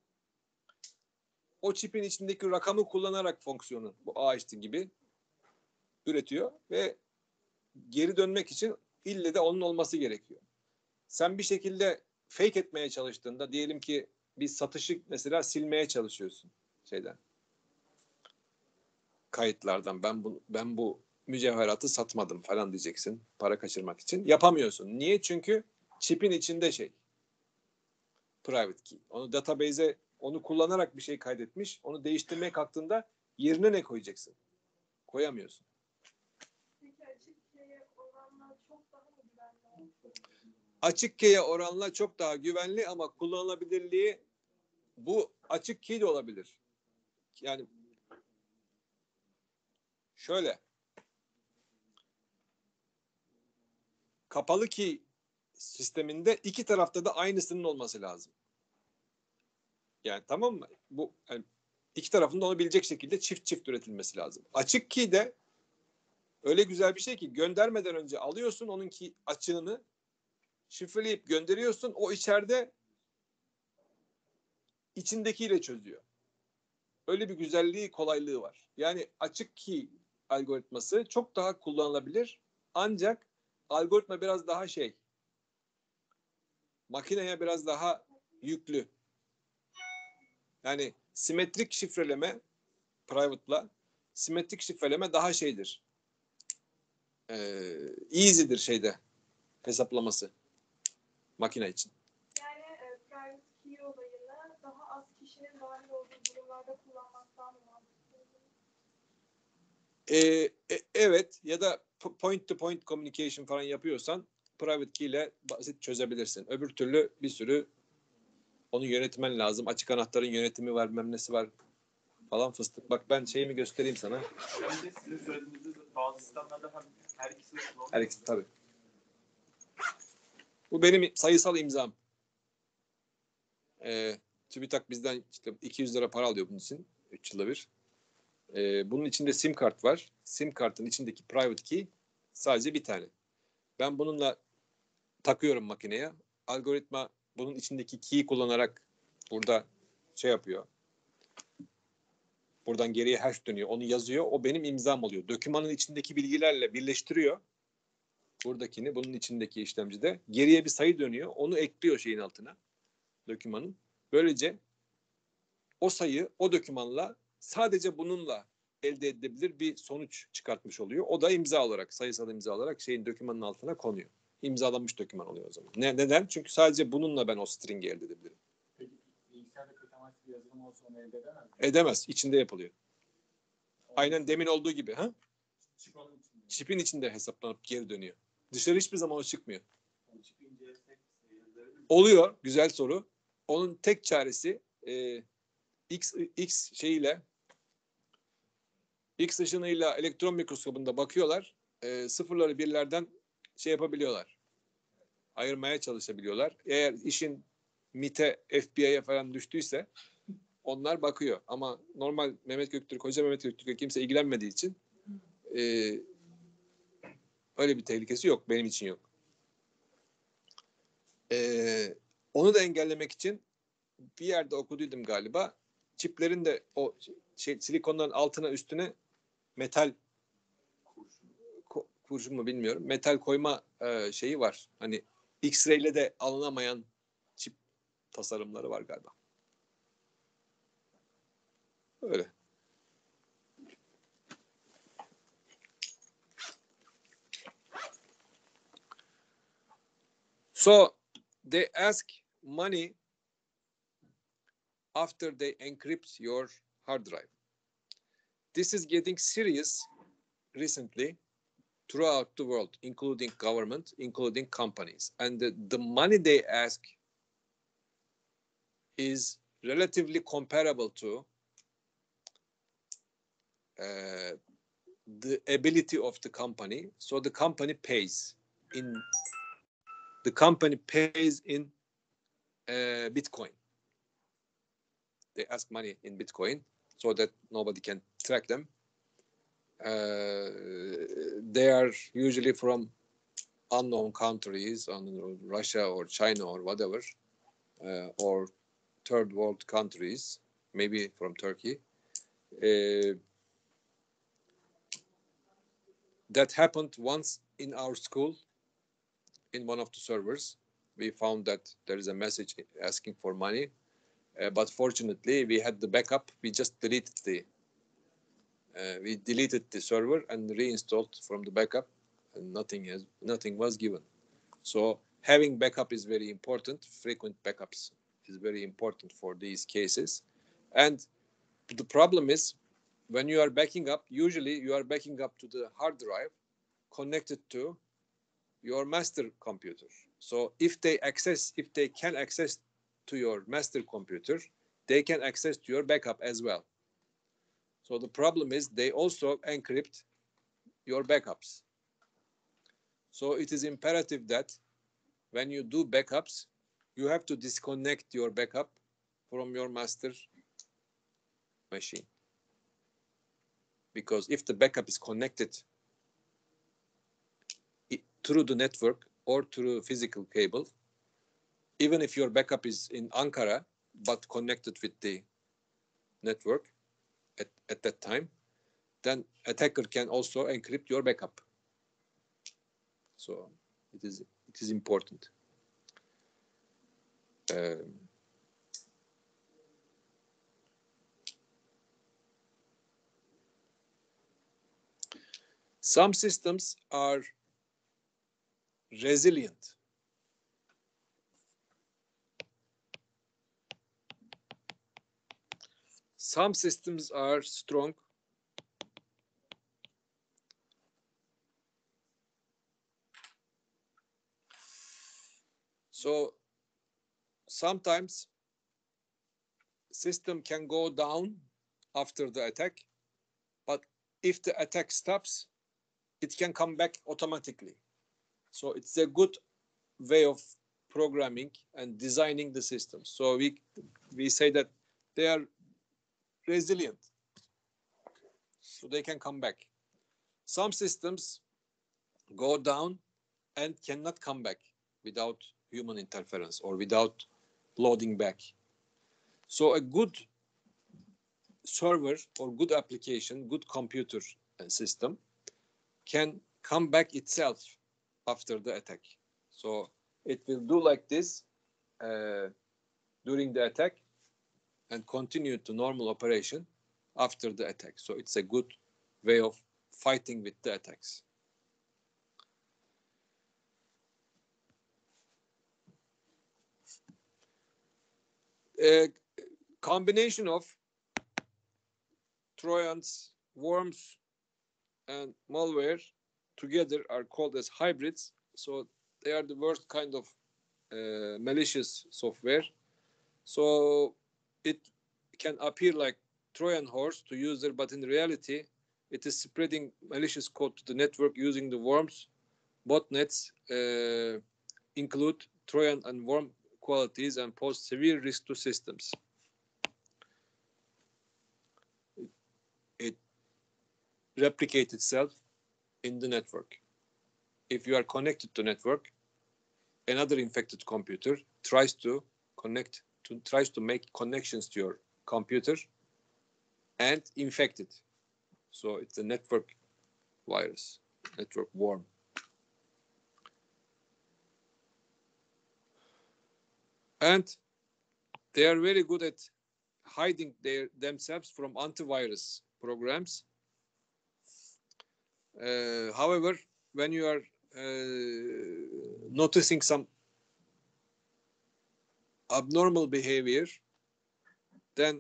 O çipin içindeki rakamı kullanarak fonksiyonu bu AHT gibi üretiyor ve geri dönmek için ille de onun olması gerekiyor. Sen bir şekilde fake etmeye çalıştığında diyelim ki bir satışı mesela silmeye çalışıyorsun şeyden. Kayıtlardan ben bu mücevheratı satmadım falan diyeceksin para kaçırmak için. Yapamıyorsun. Niye? Çünkü çipin içinde şey. Private key. Onu database'e onu kullanarak bir şey kaydetmiş. Onu değiştirmeye kalktığında yerine ne koyacaksın? Koyamıyorsun. Peki açık key'e oranla çok daha mı güvenli? Açık key'e oranla çok daha güvenli ama kullanılabilirliği bu açık key de olabilir. Yani şöyle kapalı key sisteminde iki tarafta da aynısının olması lazım. Yani tamam mı? Bu yani iki tarafında onu bilecek şekilde çift üretilmesi lazım. Açık key de öyle güzel bir şey ki göndermeden önce alıyorsun onun ki açığını şifreleyip gönderiyorsun. O içeride içindekiyle çözüyor. öyle bir güzelliği, kolaylığı var. Yani açık key algoritması çok daha kullanılabilir. Ancak algoritma biraz daha makineye biraz daha yüklü. Yani simetrik şifreleme private'la simetrik şifreleme daha easy'dir hesaplaması makine için. Yani private key olayını daha az kişinin dahil olduğu durumlarda kullanmak daha mı mantıklı? Evet, ya da point to point communication falan yapıyorsan private key ile basit çözebilirsin. Öbür türlü bir sürü onu yönetmen lazım. Açık anahtarın yönetimi var, bilmem nesi var falan fıstık. Bak ben şeyimi göstereyim sana. Önce sizin söylediğiniz bazı sistemlerde her ikisi de kullanılıyor. Her ikisi tabii. Bu benim sayısal imzam. TÜBİTAK bizden işte 200 lira para alıyor bunun için. 3 yılda bir. Bunun içinde sim kart var. Sim kartın içindeki private key sadece bir tane. Ben bununla takıyorum makineye. Algoritma bunun içindeki key'i kullanarak burada yapıyor. Buradan geriye hash dönüyor. Onu yazıyor. O benim imzam oluyor. Dokümanın içindeki bilgilerle birleştiriyor. Buradakini bunun içindeki işlemcide. Geriye bir sayı dönüyor. Onu ekliyor şeyin altına. Dokümanın. Böylece o sayı o dokümanla sadece bununla elde edilebilir bir sonuç çıkartmış oluyor. O da imza olarak, sayısal imza olarak şeyin dokümanın altına konuyor. İmzalanmış doküman oluyor o zaman. Neden? Çünkü sadece bununla ben o string'i elde edebilirim. Peki bilgisayarda kötü amaçlı bir yazılım olsa onu elde edemez mi? Edemez. İçinde yapılıyor. Aynen demin olduğu gibi. Ha? Çip onun içinde. Çipin içinde hesaplanıp geri dönüyor. Dışarı hiçbir zaman o çıkmıyor. Çip incelesek sayılır mı? Oluyor. Güzel soru. Onun tek çaresi X şeyiyle X ışınıyla elektron mikroskobunda bakıyorlar. Sıfırları birlerden yapabiliyorlar. Ayırmaya çalışabiliyorlar. Eğer işin MIT'e, FBI'ye falan düştüyse onlar bakıyor. Ama normal Mehmet Göktürk, Hoca Mehmet Göktürk'e kimse ilgilenmediği için öyle bir tehlikesi yok. Benim için yok. Onu da engellemek için bir yerde okuduydum galiba. Çiplerin de o silikonların altına üstüne metal kurşun mu bilmiyorum. Metal koyma şeyi var. Hani X-ray ile de alınamayan çip tasarımları var galiba. Öyle. So they ask money after they encrypt your hard drive. This is getting serious recently throughout the world, including government, including companies. And the money they ask is relatively comparable to the ability of the company. So the company pays in Bitcoin. They ask money in Bitcoin so that nobody can track them. They are usually from unknown countries, Russia or China or whatever, or third world countries, maybe from Turkey. That happened once in our school. In one of the servers, we found that there is a message asking for money, but fortunately we had the backup. We just deleted the server and reinstalled from the backup, and nothing was given. So having backup is very important. Frequent backups is very important for these cases. And the problem is, when you are backing up, usually you are backing up to the hard drive connected to your master computer. So if they can access to your master computer, they can access to your backup as well. So the problem is they also encrypt your backups. So it is imperative that when you do backups, you have to disconnect your backup from your master machine. Because if the backup is connected through the network or through physical cable, even if your backup is in Ankara but connected with the network, at that time, then attacker can also encrypt your backup. So it is important. Some systems are resilient. Some systems are strong. So sometimes system can go down after the attack, but if the attack stops, it can come back automatically. So it's a good way of programming and designing the system. So we say that they are resilient, so they can come back. Some systems go down and cannot come back without human interference or without loading back. So a good server or good application, good computer system can come back itself after the attack. So it will do like this during the attack and continue to normal operation after the attack. So it's a good way of fighting with the attacks. A combination of Trojans, worms, and malware together are called as hybrids. So they are the worst kind of malicious software. So it can appear like Trojan horse to user, but in reality, it is spreading malicious code to the network using the worms. Botnets include Trojan and worm qualities and pose severe risk to systems. It replicates itself in the network. If you are connected to network, another infected computer tries to make connections to your computer and infect it. So it's a network virus, network worm. And they are very good at hiding themselves from antivirus programs. However, when you are noticing some abnormal behavior, then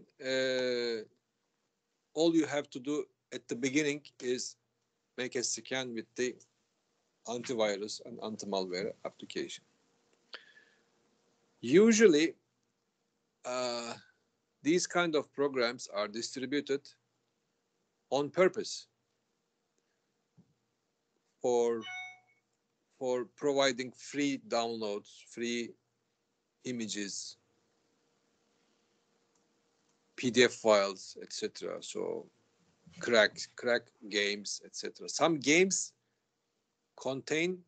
all you have to do at the beginning is make a scan with the antivirus and anti-malware application. Usually, these kind of programs are distributed on purpose for providing free downloads, free images, PDF files, etc. So crack games, etc. Some games contain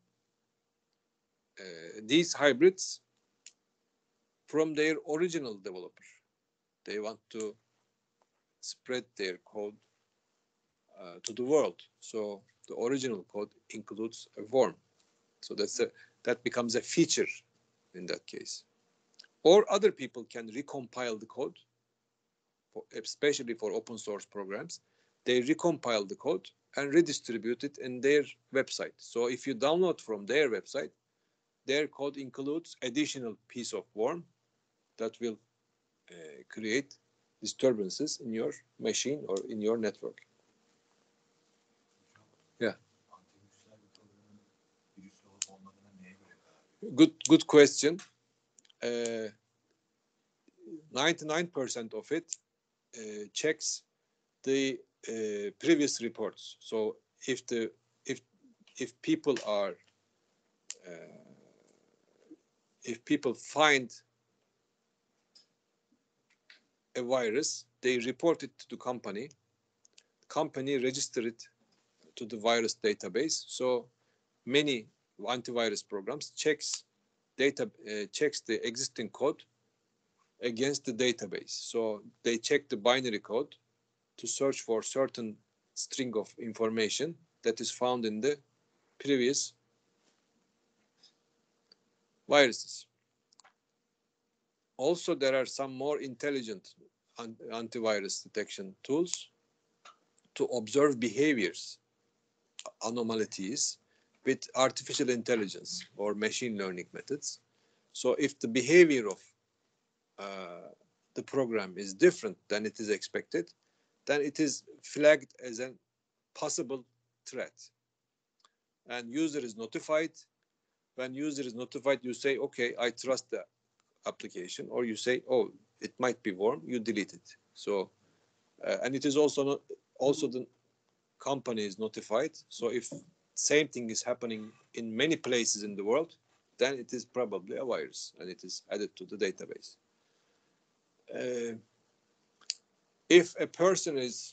these hybrids from their original developer. They want to spread their code to the world. So the original code includes a worm. So that becomes a feature in that case. Or other people can recompile the code, especially for open source programs. They recompile the code and redistribute it in their website. So if you download from their website, their code includes additional piece of worm that will create disturbances in your machine or in your network. Yeah. Good question. 99% of it checks the previous reports. So if people are if people find a virus, they report it to the company. Company register it to the virus database. So many antivirus programs checks the existing code against the database. So they check the binary code to search for certain string of information that is found in the previous viruses. Also, there are some more intelligent antivirus detection tools to observe behaviors, anomalies, with artificial intelligence or machine learning methods. So if the behavior of the program is different than it is expected, then it is flagged as a possible threat. And user is notified. When user is notified, you say, okay, I trust the application, or you say, oh, it might be warm, you delete it. So, and it is also the company is notified. So if same thing is happening in many places in the world, then it is probably a virus and it is added to the database. If a person is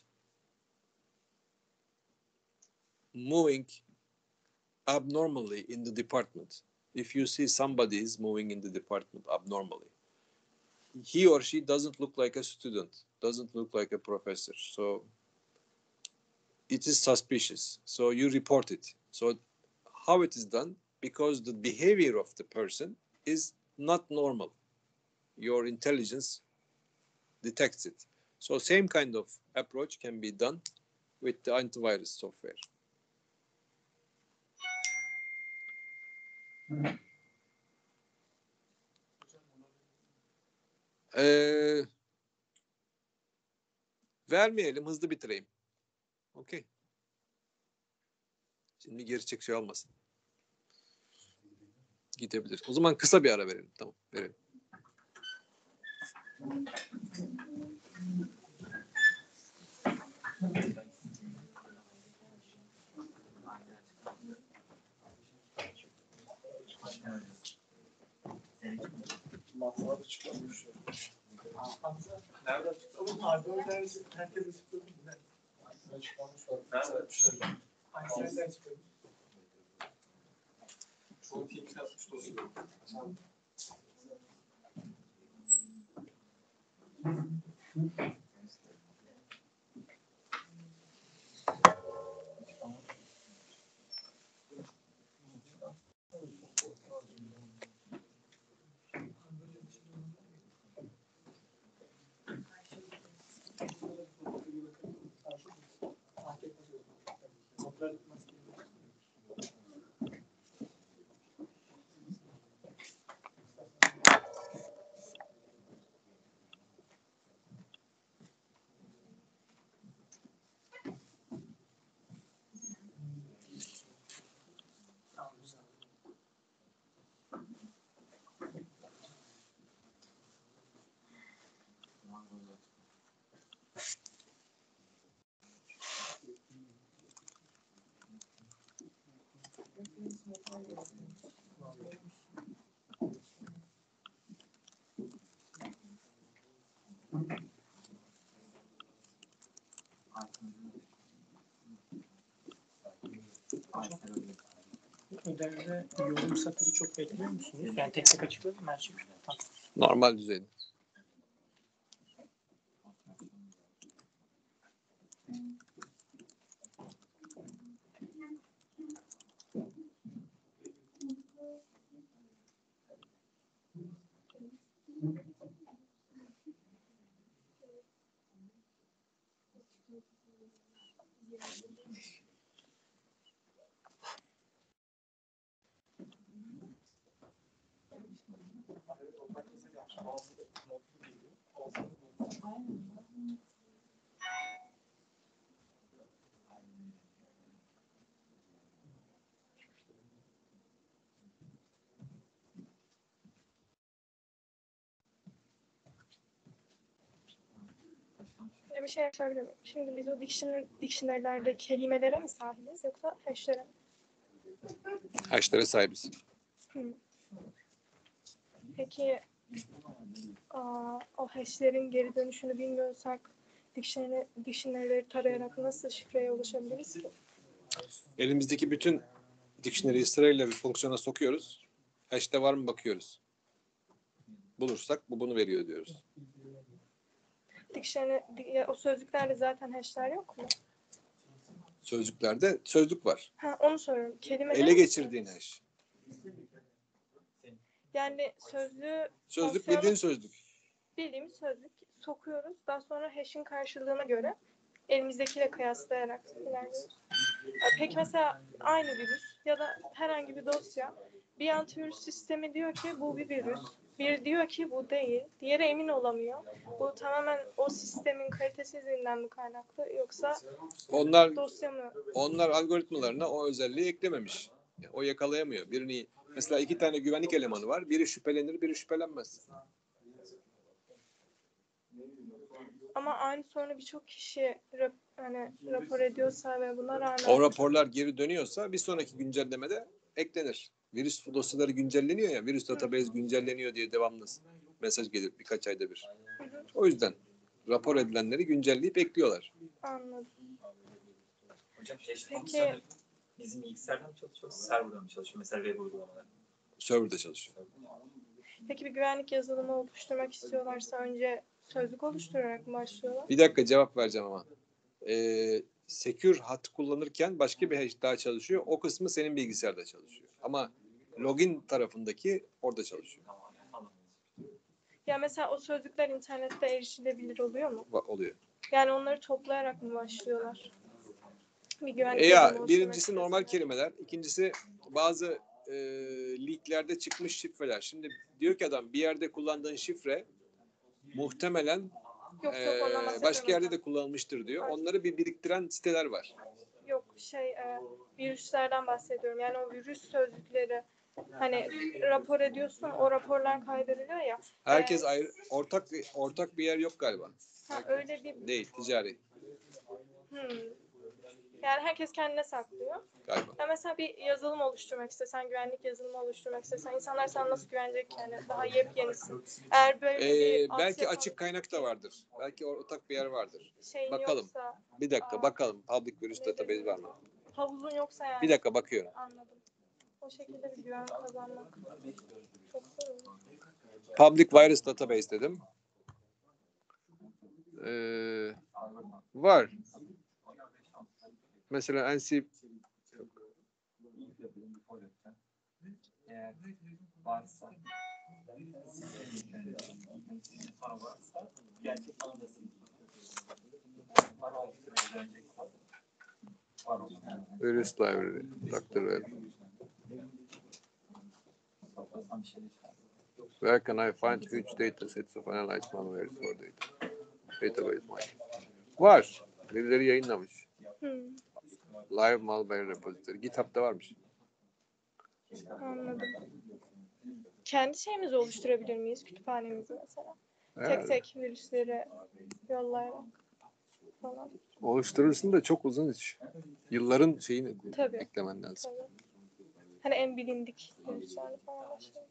moving abnormally in the department, if you see somebody is moving in the department abnormally, he or she doesn't look like a student, doesn't look like a professor. So it is suspicious. So you report it. So how it is done? Because the behavior of the person is not normal. Your intelligence detects it. So same kind of approach can be done with the antivirus software. Vermeyelim, hızlı bitireyim. Okey. Şimdi geri çek şey olmasın. Gidebilir. O zaman kısa bir ara verelim. Tamam, verelim. Masada çıkmamış. Nerede çıktı? Oğlum Arda'nın dersi herkes çıktı. Nerede çıkmamış var? Nerede çıktı? Nereden çıktı? Çoğu team yapmış dosya. Ödevde yorum satırı çok bekliyor musunuz? Yani tek tek açıkladın mı her şeyi? Tamam. Normal düzeyde. Bir şey sorabilir miyim? Şimdi biz o dictionary'lerde kelimelere mi sahibiz yoksa hash'lere mi? Hash'lere sahibiz. Peki o hash'lerin geri dönüşünü bilmiyorsak dictionary'leri tarayarak nasıl şifreye ulaşabiliriz ki? Elimizdeki bütün dictionary'yi sırayla bir fonksiyona sokuyoruz. Hash'te var mı bakıyoruz. Bulursak bu bunu veriyor diyoruz. o sözlüklerde zaten hash'ler yok mu? Sözlüklerde sözlük var. Ha, onu soruyorum. Kelimeler Ele geçirdiğin hash. Yani sözlüğü Sözlük fonksiyonu- bildiğin sözlük. bildiğimiz sözlük sokuyoruz. Daha sonra hash'in karşılığına göre elimizdekiyle kıyaslayarak ilerliyoruz. Peki mesela aynı virüs ya da herhangi bir dosya, bir antivirüs sistemi diyor ki bu bir virüs. Biri diyor ki bu değil. Diğeri emin olamıyor. Bu tamamen o sistemin kalitesizliğinden mi kaynaklı yoksa Onlar dosya mı? algoritmalarına o özelliği eklememiş. O yakalayamıyor. Birini mesela 2 tane güvenlik elemanı var. Biri şüphelenir, biri şüphelenmez. Ama aynı sorunu birçok kişi rapor ediyorsa ve buna rağmen O raporlar geri dönüyorsa bir sonraki güncellemede eklenir. Virüs dosyaları güncelleniyor ya, virüs database güncelleniyor diye devamlı mesaj gelir birkaç ayda bir. O yüzden rapor edilenleri güncelleyip ekliyorlar. anladım. Hocam hash Peki- fonksiyonu bizim bilgisayardan mı çalışıyor, serverdan mı çalışıyor? Mesela web uygulamaları. Server'da çalışıyor. Peki bir güvenlik yazılımı oluşturmak istiyorlarsa önce sözlük oluşturarak mı başlıyorlar? Bir dakika cevap vereceğim ama. Secure hat kullanırken başka bir hash daha çalışıyor. O kısmı senin bilgisayarda çalışıyor. Ama login tarafındaki orada çalışıyor. Tamam, anladım. Ya mesela o sözlükler internette erişilebilir oluyor mu? Oluyor. Yani onları toplayarak mı başlıyorlar? Bir güvenlik yazılımı Ya oluşturmak birincisi normal istiyorsalar. kelimeler. İkincisi bazı leaklerde çıkmış şifreler. Şimdi diyor ki adam bir yerde kullandığın şifre muhtemelen Yok ondan bahsetmiyorum başka yerde hocam. de kullanılmıştır diyor. Onları bir biriktiren siteler var. Yok virüslerden bahsediyorum. Yani o virüs sözlükleri hani rapor ediyorsun, o raporlar kaydediliyor ya. Herkes ayrı, ortak bir yer yok galiba. Öyle bir Değil, ticari yani herkes kendine saklıyor. galiba. Ya mesela bir yazılım oluşturmak istesen, güvenlik yazılımı oluşturmak istesen insanlar sana nasıl güvenecek yani daha yepyenisin. Eğer böyle bir Belki altyapı- açık kaynak da vardır. Belki ortak bir yer vardır. şeyin Bakalım. yoksa, Bir dakika bakalım. Public virüs database var mı? havuzun yoksa yani. Bir dakika bakıyorum. Anladım. O şekilde bir güven kazanmak çok zor olur. Public virus database dedim. Var. Mesela NC Eğer varsa gerçek anlasın. virus library. Dr. Web. Where can I find huge data sets of analyzed malware for data? Database mining. Var. Birileri yayınlamış. Live malware repository. GitHub'da varmış. Anladım. Kendi şeyimizi oluşturabilir miyiz? Kütüphanemizi mesela. Evet. Tek tek virüsleri yollayarak falan. Oluşturursun da çok uzun iş. Yılların şeyini Tabii. eklemen lazım. Tabii. Hani en bilindik virüslerle falan başlayalım.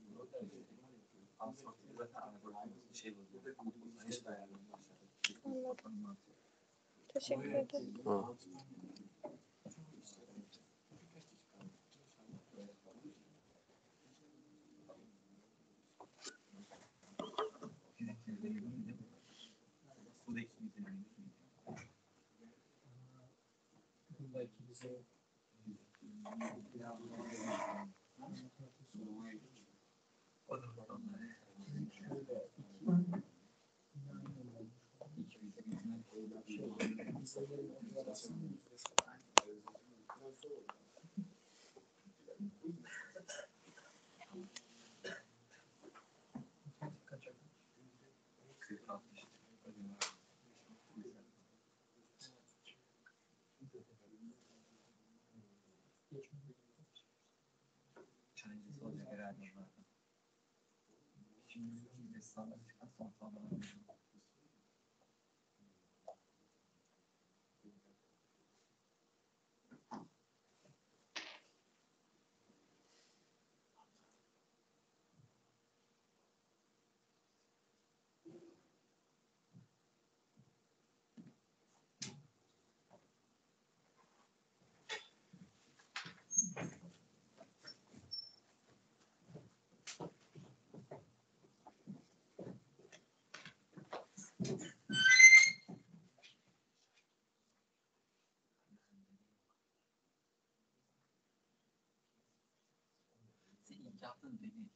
Anladım. Teşekkür ederim. Ha. yaptığın deney.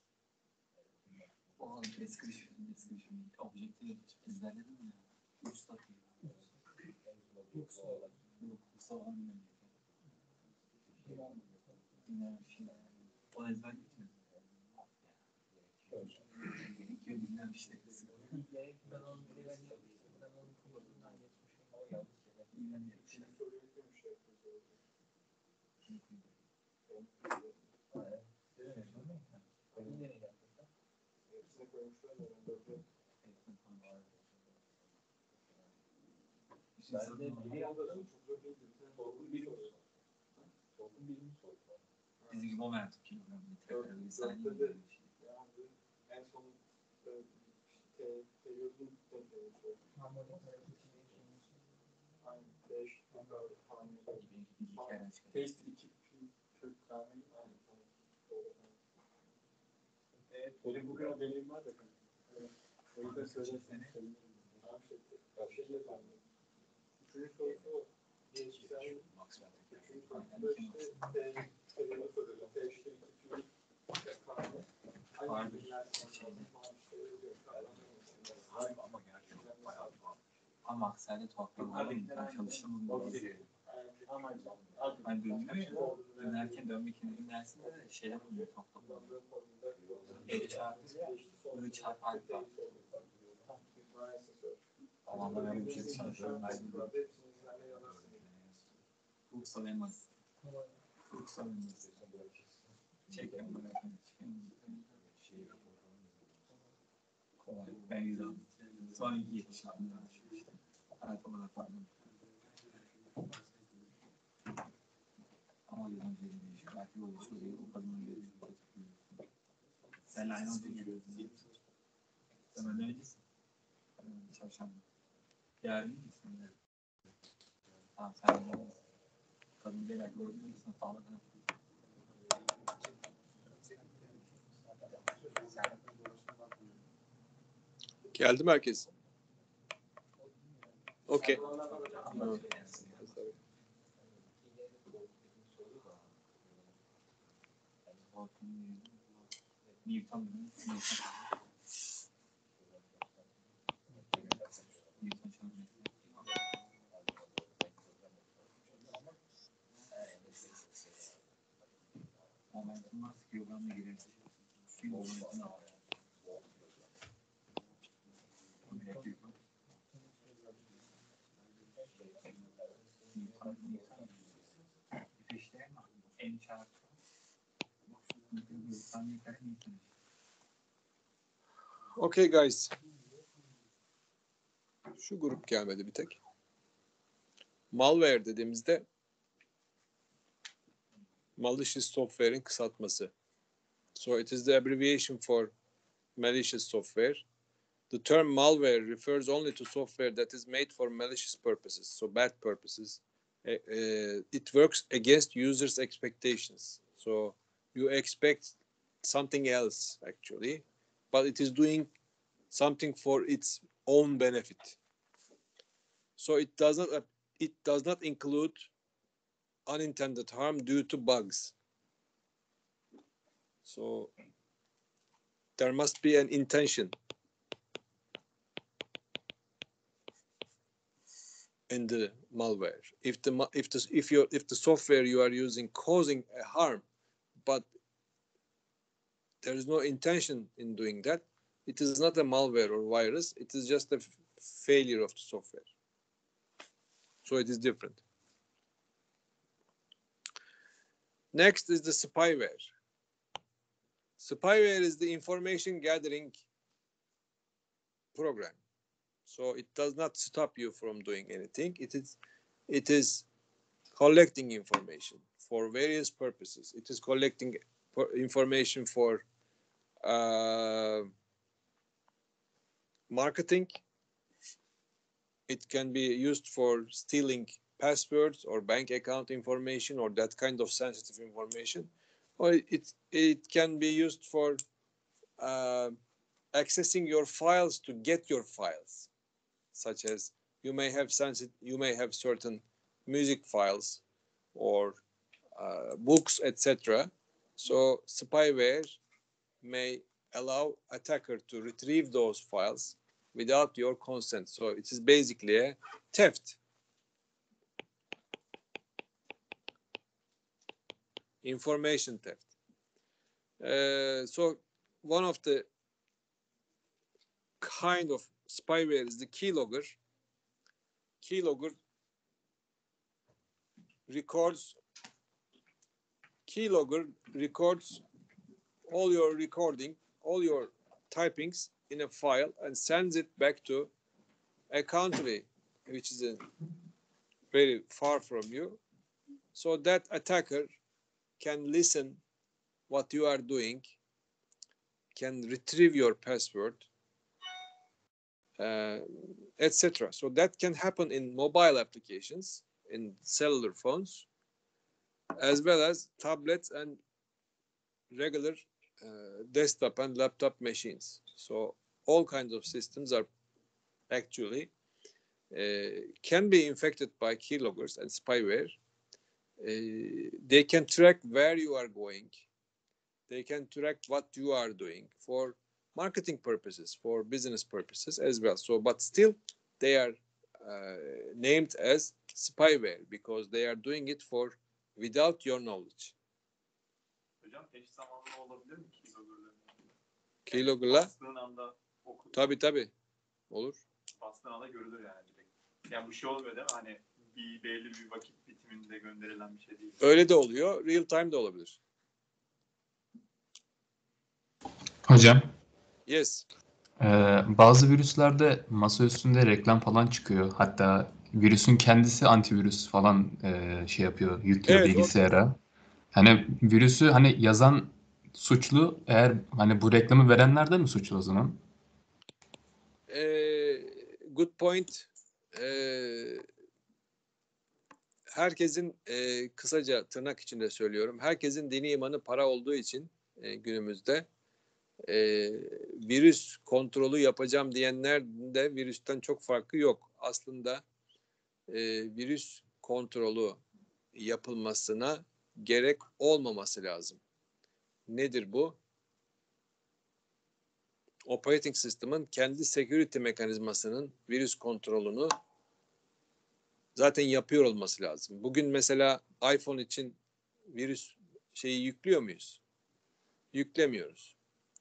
O description, objektif izlerledin mi? Usta değil. Usta olmuyor. O ezberledin mi? Gerekiyor bilmem işte. Ben onun kullanımından geçmişim. Bizim momentum kilogramı tekrar bir saniye. En son periyodun aynı 5 tane test 2 40 tane aynı. Evet, benim bu kadar deneyim var da. O yüzden söylesene. Tamam, şey yapalım. Üçüncü sorusu geçişler. Üçüncü sorusu da işte periyodunu soruyor. T-işte 2 tane. Aynı günler Ama gerçekten bayağı ama aksiyonel tuhaflıklarla çalıştım. Ben dönerken dönmek için dersin de şey yapmıyor toplam. 50 çarpı 1 çarpı alfa. Alanda böyle bir şey çalışıyorum. Usta benim Usta benim çekiyorum böyle. Kolay. Ben yüzüm. Sonra 70 aldım. Hayat olarak vardım. Ama yüzüm değişik. Belki böyle soruyor. O kadının gözü. Sen aynı önce geliyorsun. Sen öyle öylesin. Çarşamba. Yarın mısın? Tamam sen öyle misin? Kadın bir dakika gördün mü? Sağlık mı? Geldi mi herkes? Okey. Momentum var, kilogramla gireriz. Bir momentum var. Okay guys. Şu grup gelmedi bir tek. Malware dediğimizde malicious software'in kısaltması. So it is the abbreviation for malicious software. The term malware refers only to software that is made for malicious purposes, so bad purposes. It works against users' expectations. So you expect something else actually, but it is doing something for its own benefit. So it does not include unintended harm due to bugs. So there must be an intention in the malware. If the software you are using causing a harm, but there is no intention in doing that, it is not a malware or virus. It is just a failure of the software. So it is different. Next is the spyware. Spyware is the information gathering program. So it does not stop you from doing anything. It is collecting information for various purposes. It is collecting information for marketing. It can be used for stealing passwords or bank account information or that kind of sensitive information. Or it can be used for accessing your files to get your files, such as you may have certain music files or books, etc. So spyware may allow attacker to retrieve those files without your consent. So it is basically a theft. Information theft. So one of the kind of spyware is the keylogger. Keylogger records all your recording, all your typings in a file and sends it back to a country which is very far from you, so that attacker can listen what you are doing, can retrieve your password, etc. So that can happen in mobile applications, in cellular phones, as well as tablets and regular desktop and laptop machines. So all kinds of systems are actually can be infected by keyloggers and spyware. They can track where you are going. They can track what you are doing for marketing purposes, for business purposes as well. So, but still, they are named as spyware because they are doing it for without your knowledge. Hocam eş zamanlı olabilir mi keylogger'ların? Keylogger'la Bastığın anda okur. tabii olur. Bastığın anda görülür yani direkt. Yani bu şey olmuyor değil mi? Hani belli bir vakit bitiminde gönderilen bir şey değil. Öyle de oluyor. Real time de olabilir. Hocam, Yes. bazı virüslerde masa üstünde reklam falan çıkıyor. Hatta virüsün kendisi antivirüs falan şey yapıyor, yüklüyor Evet, bilgisayara. Hani virüsü hani yazan suçlu, eğer hani bu reklamı verenler de mi suçlu o zaman? Good point. Herkesin kısaca tırnak içinde söylüyorum. Herkesin dini imanı para olduğu için günümüzde virüs kontrolü yapacağım diyenler de virüsten çok farkı yok. Aslında virüs kontrolü yapılmasına gerek olmaması lazım. Nedir bu? Operating System'ın kendi security mekanizmasının virüs kontrolünü zaten yapıyor olması lazım. Bugün mesela iPhone için virüs şeyi yüklüyor muyuz? Yüklemiyoruz.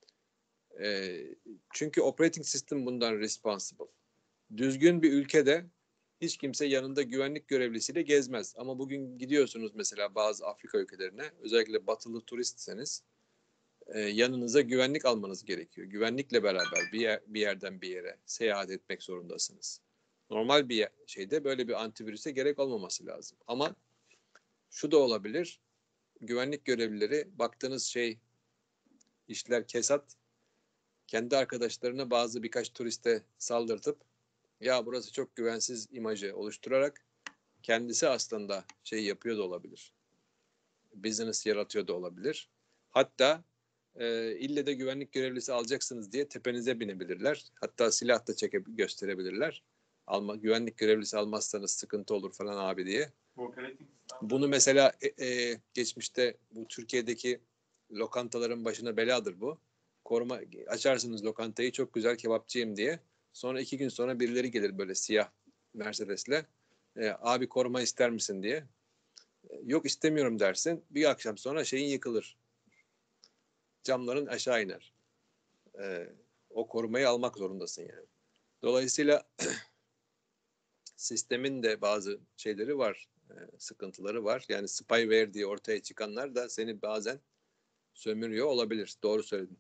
Çünkü operating system bundan responsible. Düzgün bir ülkede hiç kimse yanında güvenlik görevlisiyle gezmez. Ama bugün gidiyorsunuz mesela bazı Afrika ülkelerine, özellikle batılı turistseniz yanınıza güvenlik almanız gerekiyor. Güvenlikle beraber bir yerden bir yere seyahat etmek zorundasınız. Normal bir şeyde böyle bir antivirüse gerek olmaması lazım. Ama şu da olabilir. Güvenlik görevlileri baktığınız işler kesat, kendi arkadaşlarına birkaç turiste saldırtıp ya burası çok güvensiz imajı oluşturarak kendisi aslında yapıyor da olabilir. Business yaratıyor da olabilir. Hatta ille de güvenlik görevlisi alacaksınız diye tepenize binebilirler. Hatta silah da çekip gösterebilirler. Güvenlik görevlisi almazsanız sıkıntı olur falan abi diye. Bunu mesela geçmişte bu Türkiye'deki lokantaların başına beladır bu. Açarsınız lokantayı, çok güzel kebapçıyım diye. Sonra 2 gün sonra birileri gelir böyle siyah Mercedes'le. Abi koruma ister misin diye. Yok istemiyorum dersin. Bir akşam sonra yıkılır. Camların aşağı iner. O korumayı almak zorundasın yani. Dolayısıyla sistemin de bazı şeyleri var. Sıkıntıları var. Yani spyware diye ortaya çıkanlar da seni bazen sömürüyor olabilir. Doğru söyledin.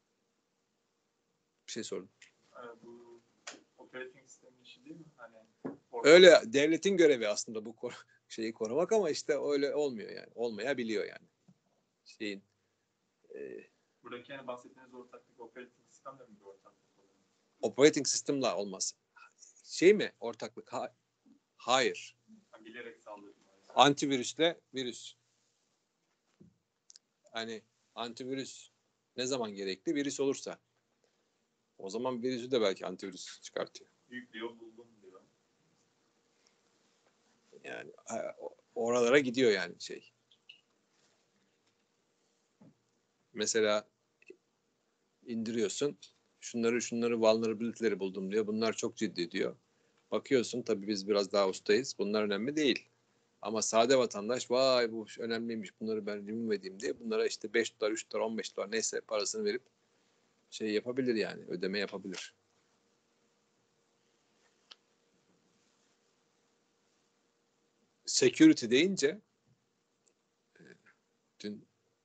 Bir şey sordum. Bu operating sistemin işi değil mi? Hani öyle devletin görevi aslında bu şeyi korumak ama işte öyle olmuyor yani. Olmayabiliyor yani. Buradaki yani bahsettiğiniz ortaklık operating sistemle mi bir ortaklık oluyor? Operating system'la olmaz. Mi? Ortaklık? Hayır. Bilerek saldırıyor. Antivirüsle virüs. Hani antivirüs ne zaman gerekli? Virüs olursa. O zaman virüsü de belki antivirüs çıkartıyor. Yüklüyor, buldum diyor. Yani oralara gidiyor yani Mesela indiriyorsun. Şunları vulnerability'leri buldum diyor. Bunlar çok ciddi diyor. Bakıyorsun tabii biz biraz daha ustayız. Bunlar önemli değil. Ama sade vatandaş vay bu önemliymiş bunları ben remove edeyim diye bunlara işte 5 dolar, 3 dolar, 15 dolar neyse parasını verip şey yapabilir yani ödeme yapabilir. Security deyince dün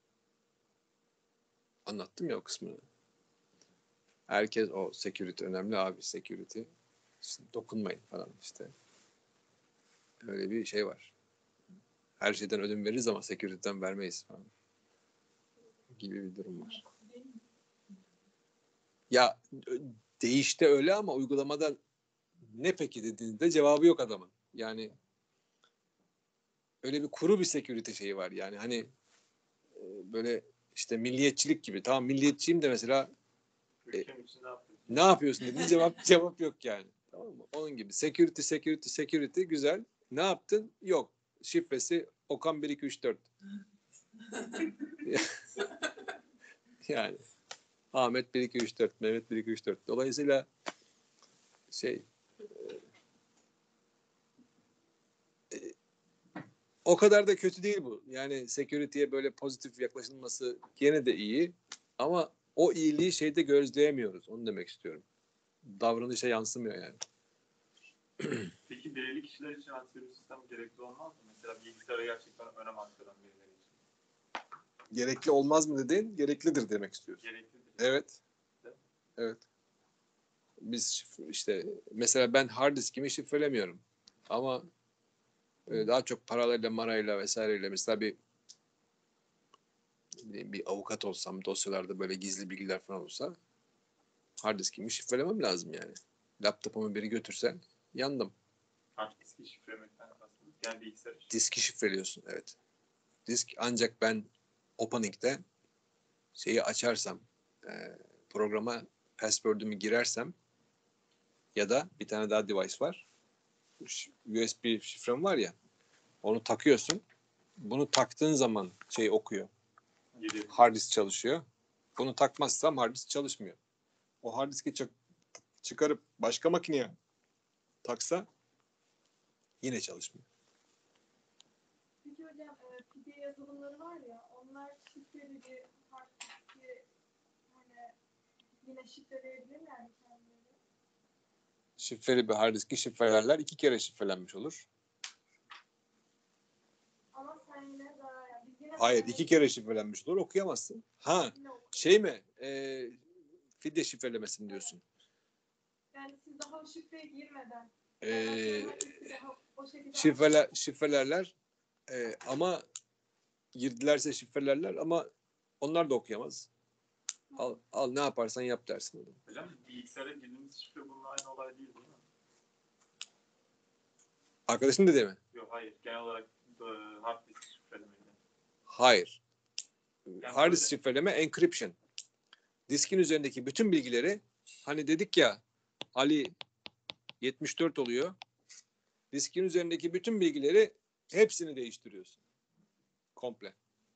anlattım ya o kısmını. Herkes o security önemli abi security. İşte dokunmayın falan işte. Öyle bir şey var. Her şeyden ödün veririz ama security'den vermeyiz falan. Gibi bir durum var. Ya değişte öyle ama uygulamada ne peki dediğinizde cevabı yok adamın. Yani öyle bir kuru bir security şeyi var. Yani hani böyle işte milliyetçilik gibi. Tamam milliyetçiyim de mesela Ülkem için ne yapıyorsun? ne yapıyorsun dediğin cevap yok yani. Tamam mı? Onun gibi. Security güzel. Ne yaptın? Yok. Şifresi Okan 1 2 3 4. Yani Ahmet 1 2 3 4, Mehmet 1 2 3 4. Dolayısıyla şey o kadar da kötü değil bu. Yani security'ye böyle pozitif yaklaşılması gene de iyi. Ama o iyiliği şeyde gözleyemiyoruz. Onu demek istiyorum. Davranışa yansımıyor yani. Peki belirli kişiler için antivirüs sistemi gerekli olmaz mı? Mesela bilgisayara gerçekten önem atfeden birileri için. Gerekli olmaz mı dediğin gereklidir demek istiyorsun. Gereklidir. Evet. Evet. Biz işte mesela ben hard diskimi şifrelemiyorum. Ama daha çok parayla marayla vesaireyle mesela bir avukat olsam dosyalarda böyle gizli bilgiler falan olsa hard diskimi şifrelemem lazım yani. Laptopumu biri götürse yandım. Hard diski şifrelemekten kastım. Yani bilgisayar için. Diski şifreliyorsun evet. Disk ancak ben opening'de şeyi açarsam programa password'ümü girersem ya da bir tane daha device var. USB şifrem var ya onu takıyorsun. Bunu taktığın zaman şey okuyor. Hard disk çalışıyor. Bunu takmazsam hard disk çalışmıyor. O hard diski çıkarıp başka makineye taksa yine çalışmıyor. Peki hocam pide yazılımları var ya onlar şifreli bir hard diski hani yine şifreleyebilirler mi kendileri? Şifreli bir hard diski şifrelerler. 2 kere şifrelenmiş olur. Ama sen yine daha yani biz yine Hayır 2 kere şifrelenmiş olur. Okuyamazsın. Ha şey mi? Fidye şifrelemesini diyorsun. Yani siz daha o şifreye girmeden şifrelerler ama girdilerse şifrelerler ama onlar da okuyamaz. Al ne yaparsan yap dersin. Hocam bilgisayara girdiğimiz şifre bununla aynı olay değil mi? Arkadaşın dedi mi? Yok hayır. Genel olarak hard disk şifrelemeyle. Hayır. Yani Hard disk şifreleme encryption. Diskin üzerindeki bütün bilgileri hani dedik ya Ali 74 oluyor. Diskin üzerindeki bütün bilgileri hepsini değiştiriyorsun. Komple.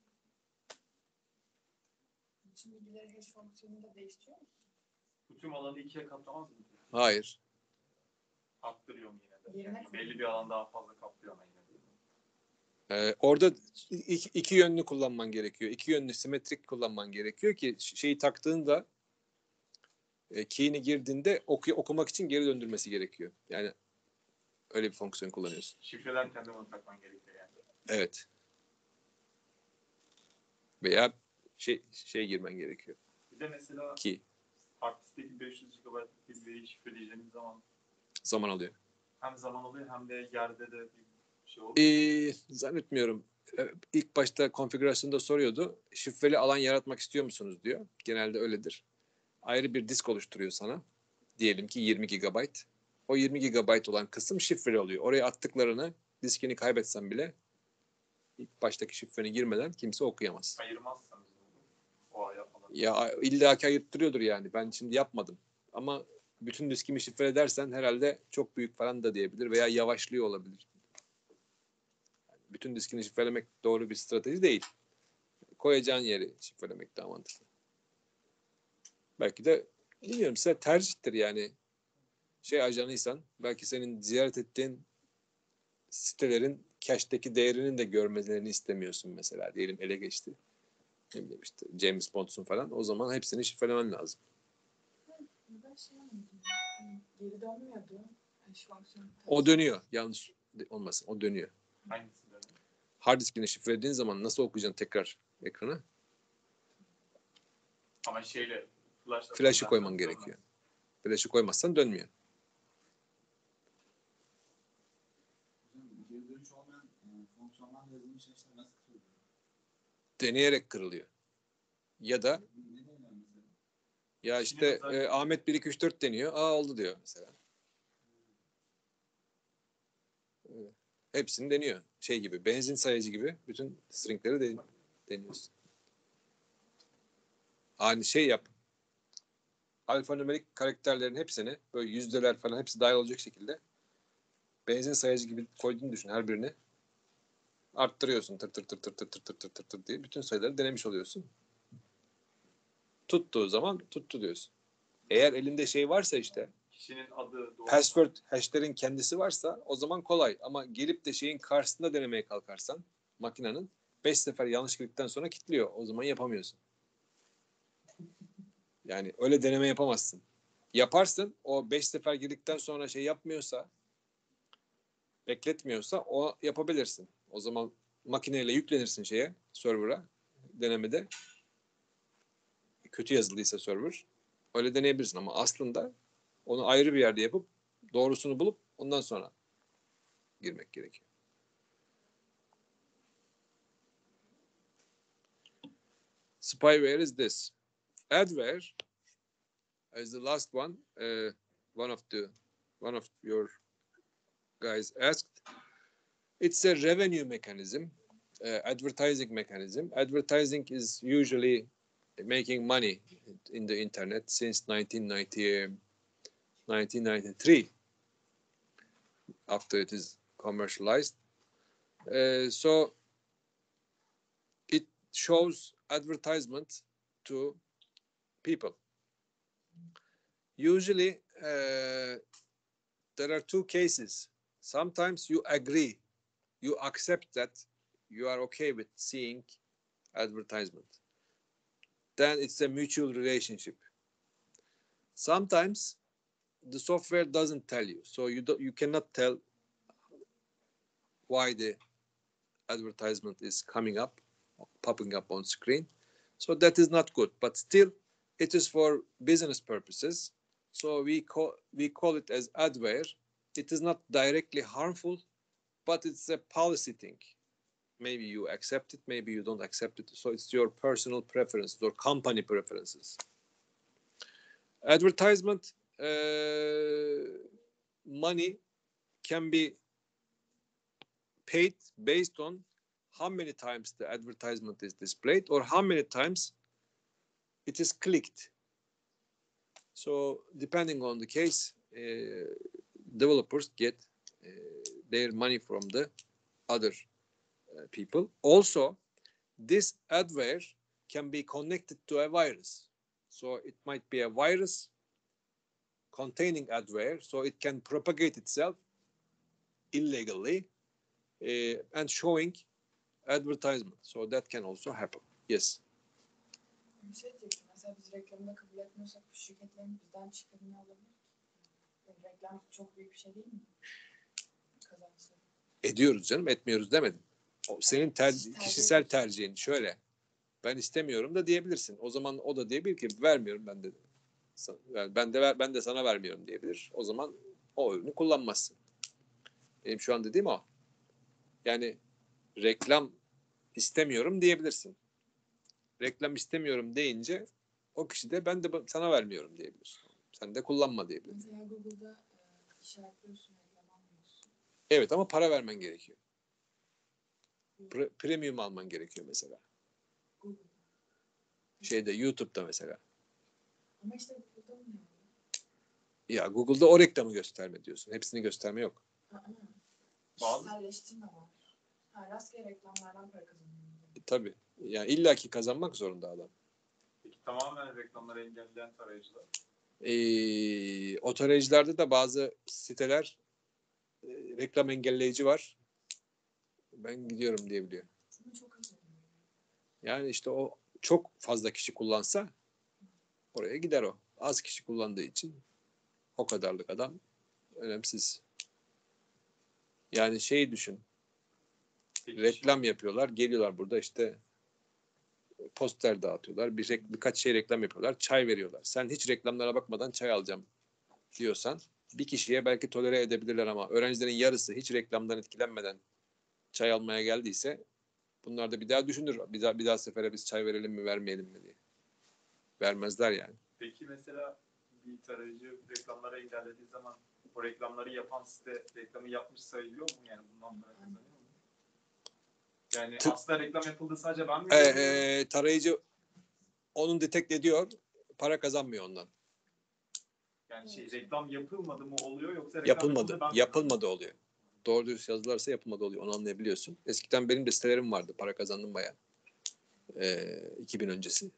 Bütün bilgileri hash fonksiyonunda değiştiriyor musun? Bu tüm alanı ikiye katlamaz mı? Hayır. Arttırıyor mu yine de? Yani belli bir alan daha fazla kaplıyor mu yine de? Orada iki yönlü kullanman gerekiyor. İki yönlü simetrik kullanman gerekiyor ki şeyi taktığında key'ini girdiğinde okumak için geri döndürmesi gerekiyor. Yani öyle bir fonksiyon kullanıyorsun. Şifrelerken de onu takman gerekiyor yani. Evet. Veya şey girmen gerekiyor. Bir de mesela Key. hard diskteki 500 GB bir veriyi şifreleyeceğimiz zaman alıyor. Hem zaman alıyor hem de yerde de bir şey oluyor. Zannetmiyorum. İlk başta konfigürasyonda soruyordu. Şifreli alan yaratmak istiyor musunuz diyor. Genelde öyledir. Ayrı bir disk oluşturuyor sana. Diyelim ki 20 GB. O 20 GB olan kısım şifreli oluyor. Oraya attıklarını diskini kaybetsen bile ilk baştaki şifreni girmeden kimse okuyamaz. Ayırmazsanız o alanı. Ya illaki ayırttırıyordur yani. Ben şimdi yapmadım. Ama bütün diskimi şifre edersen herhalde çok büyük falan da diyebilir veya yavaşlıyor olabilir. Bütün diskini şifrelemek doğru bir strateji değil. Koyacağın yeri şifrelemek daha mantıklı. Belki de bilmiyorum, size tercihtir yani. Şey ajanıysan belki senin ziyaret ettiğin sitelerin cache'teki değerinin de görmelerini istemiyorsun mesela. Diyelim ele geçti. Ne bileyim işte James Bond'sun falan. O zaman hepsini şifrelemen lazım. Ben şey anladım. Geri dönmüyordu. Hash fonksiyonu. O dönüyor. Yanlış olmasın. O dönüyor. Hangisi de? Hard diskini şifrelediğin zaman nasıl okuyacaksın tekrar ekranı? Ama şeyle Flash'ı koyman gerekiyor. Flash'ı koymazsan dönmüyor. Geri dönüş olmayan fonksiyonlarla yazılmış şeyler nasıl kırılıyor? Deneyerek kırılıyor. Ya da Ne deniyor mesela? ya işte Ahmet 1 2 3 4 deniyor. Aa oldu diyor mesela. Hepsini deniyor. Şey gibi, benzin sayacı gibi bütün stringleri deniyorsun. Aynı şey yap. Alfanümerik karakterlerin hepsini böyle yüzdeler falan hepsi dahil olacak şekilde benzin sayacı gibi koyduğunu düşün her birini. Arttırıyorsun tır tır tır tır tır tır tır tır tır tır diye bütün sayıları denemiş oluyorsun. Tuttuğu zaman tuttu diyorsun. Eğer elinde şey varsa işte kişinin adı, doğum password hashlerin kendisi varsa o zaman kolay. Ama gelip de şeyin karşısında denemeye kalkarsan makinenin 5 sefer yanlış girdikten sonra kilitliyor. O zaman yapamıyorsun. Yani öyle deneme yapamazsın. Yaparsın o 5 sefer girdikten sonra şey yapmıyorsa bekletmiyorsa o yapabilirsin. O zaman makineyle yüklenirsin şeye server'a denemede. Kötü yazılıysa server öyle deneyebilirsin ama aslında onu ayrı bir yerde yapıp doğrusunu bulup ondan sonra girmek gerekiyor. Spyware is this. Adware is the last one. One of your guys asked. It's a revenue mechanism, advertising mechanism. Advertising is usually making money in the internet since 1993, after it is commercialized. So it shows advertisement to people. Usually, there are two cases. Sometimes you agree, you accept that you are okay with seeing advertisement. Then it's a mutual relationship. Sometimes the software doesn't tell you, so you cannot tell why the advertisement is popping up on screen. So that is not good, but still it is for business purposes. So we call it as adware. It is not directly harmful, but it's a policy thing. Maybe you accept it, maybe you don't accept it. So it's your personal preferences or company preferences. Advertisement money can be paid based on how many times the advertisement is displayed or how many times it is clicked. So depending on the case, developers get their money from the other people. Also, this adware can be connected to a virus. So it might be a virus containing adware, so it can propagate itself illegally and showing advertisement. So that can also happen. Yes. Bir şey diyecektim. Mesela biz reklamı da kabul etmiyorsak bu şirketlerin bizden çıkarını alabilir. Yani reklam çok büyük bir şey değil mi? Kazançları. Ediyoruz canım, etmiyoruz demedim. O senin kişisel tercihin. Şöyle, ben istemiyorum da diyebilirsin. O zaman o da diyebilir ki vermiyorum ben de. Ben de sana vermiyorum diyebilir. O zaman o ürünü kullanmazsın. Benim şu an dediğim o. Yani reklam istemiyorum diyebilirsin. Reklam istemiyorum deyince o kişi de ben de sana vermiyorum diyebilir. Sen de kullanma diyebilir. Mesela Google'da işaretliyorsun, reklam almıyorsun. Evet ama para vermen gerekiyor. Premium alman gerekiyor mesela. Google'da. Şeyde YouTube'da mesela. Ama işte Google'da mı yani? Ya Google'da o reklamı gösterme diyorsun. Hepsini gösterme yok. Kişiselleştirme var. Rastgele reklamlardan para kazanıyor. Tabii. Yani illaki kazanmak zorunda adam. Peki Tamamen reklamları engelleyen tarayıcılar. O tarayıcılarda da bazı siteler reklam engelleyici var. Ben gidiyorum diyebiliyor. Aslında çok az oluyor. Yani işte o çok fazla kişi kullansa oraya gider o. Az kişi kullandığı için o kadarlık adam önemsiz. Yani şeyi düşün. Peki, Reklam yapıyorlar. Geliyorlar burada işte poster dağıtıyorlar. Birkaç şey reklam yapıyorlar. Çay veriyorlar. Sen hiç reklamlara bakmadan çay alacağım diyorsan bir kişiye belki tolere edebilirler ama öğrencilerin yarısı hiç reklamdan etkilenmeden çay almaya geldiyse bunlar da bir daha düşünür. Bir daha sefere biz çay verelim mi vermeyelim mi diye. Vermezler yani. Peki mesela bir tarayıcı reklamları engellediği zaman o reklamları yapan site reklamı yapmış sayılıyor mu? Yani bundan para kazanıyor mu? Yani aslında reklam yapıldı sadece ben mi görüyorum? Tarayıcı onun detect ediyor. Para kazanmıyor ondan. Yani reklam yapılmadı mı oluyor yoksa reklam Yapılmadı oluyor. Doğru dürüst yazılarsa yapılmadı oluyor. Onu anlayabiliyorsun. Eskiden benim de sitelerim vardı. Para kazandım bayağı. 2000 öncesi.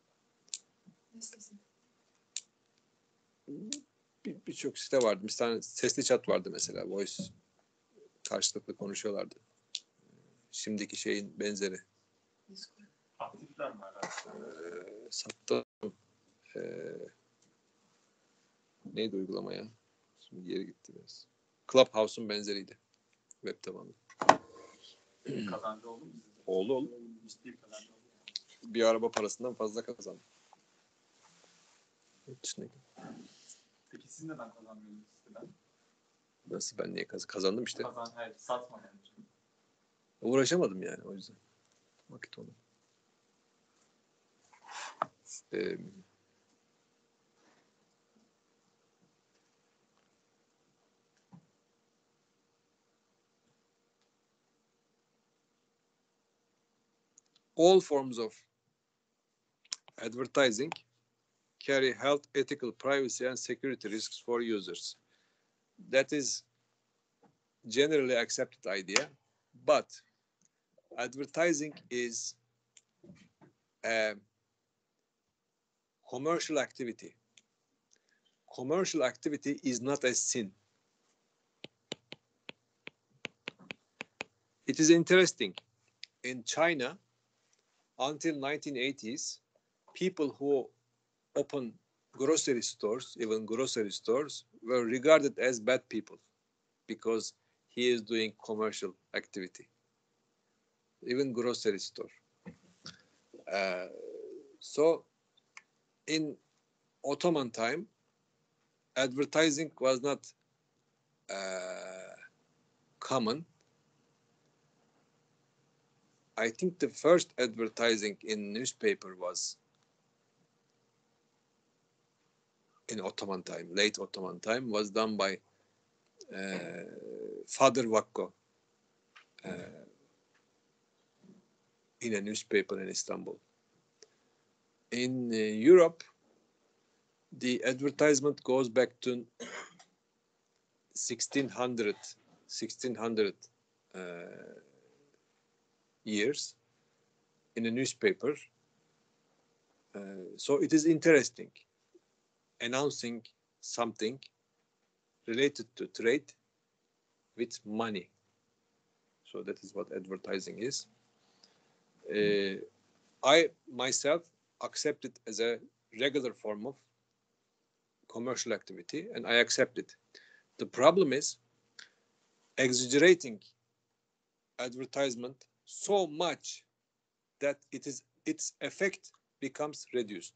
Birçok site vardı. Bir tane sesli chat vardı mesela. Voice karşılıklı konuşuyorlardı. Şimdiki şeyin benzeri. Aktifler mi hala? Sattı. Neydi uygulama ya? Şimdi geri gitti biraz. Clubhouse'un benzeriydi. Web tabanlı. Kazancı oldu mu size? Oldu. Ciddi bir kazancı oldu. Bir araba parasından fazla kazandım. Peki siz neden kazanmıyorsunuz siteden? Nasıl ben niye kazandım işte. Hayır, satmadan önce. Uğraşamadım yani o yüzden. Vakit oldu. All forms of advertising carry health, ethical, privacy, and security risks for users. That is generally accepted idea, but advertising is a commercial activity. Commercial activity is not a sin. It is interesting. In China, until 1980s, people who open grocery stores, even grocery stores, were regarded as bad people because he is doing commercial activity. Even grocery store. So in Ottoman time, advertising was not common. I think the first advertising in newspaper was in Ottoman time, late Ottoman time, was done by Father Vakko in a newspaper in Istanbul. In Europe, the advertisement goes back to 1600 years in a newspaper. So it is interesting, announcing something related to trade with money. So that is what advertising is. I myself accept it as a regular form of commercial activity, and I accept it. The problem is exaggerating advertisement so much that its effect becomes reduced.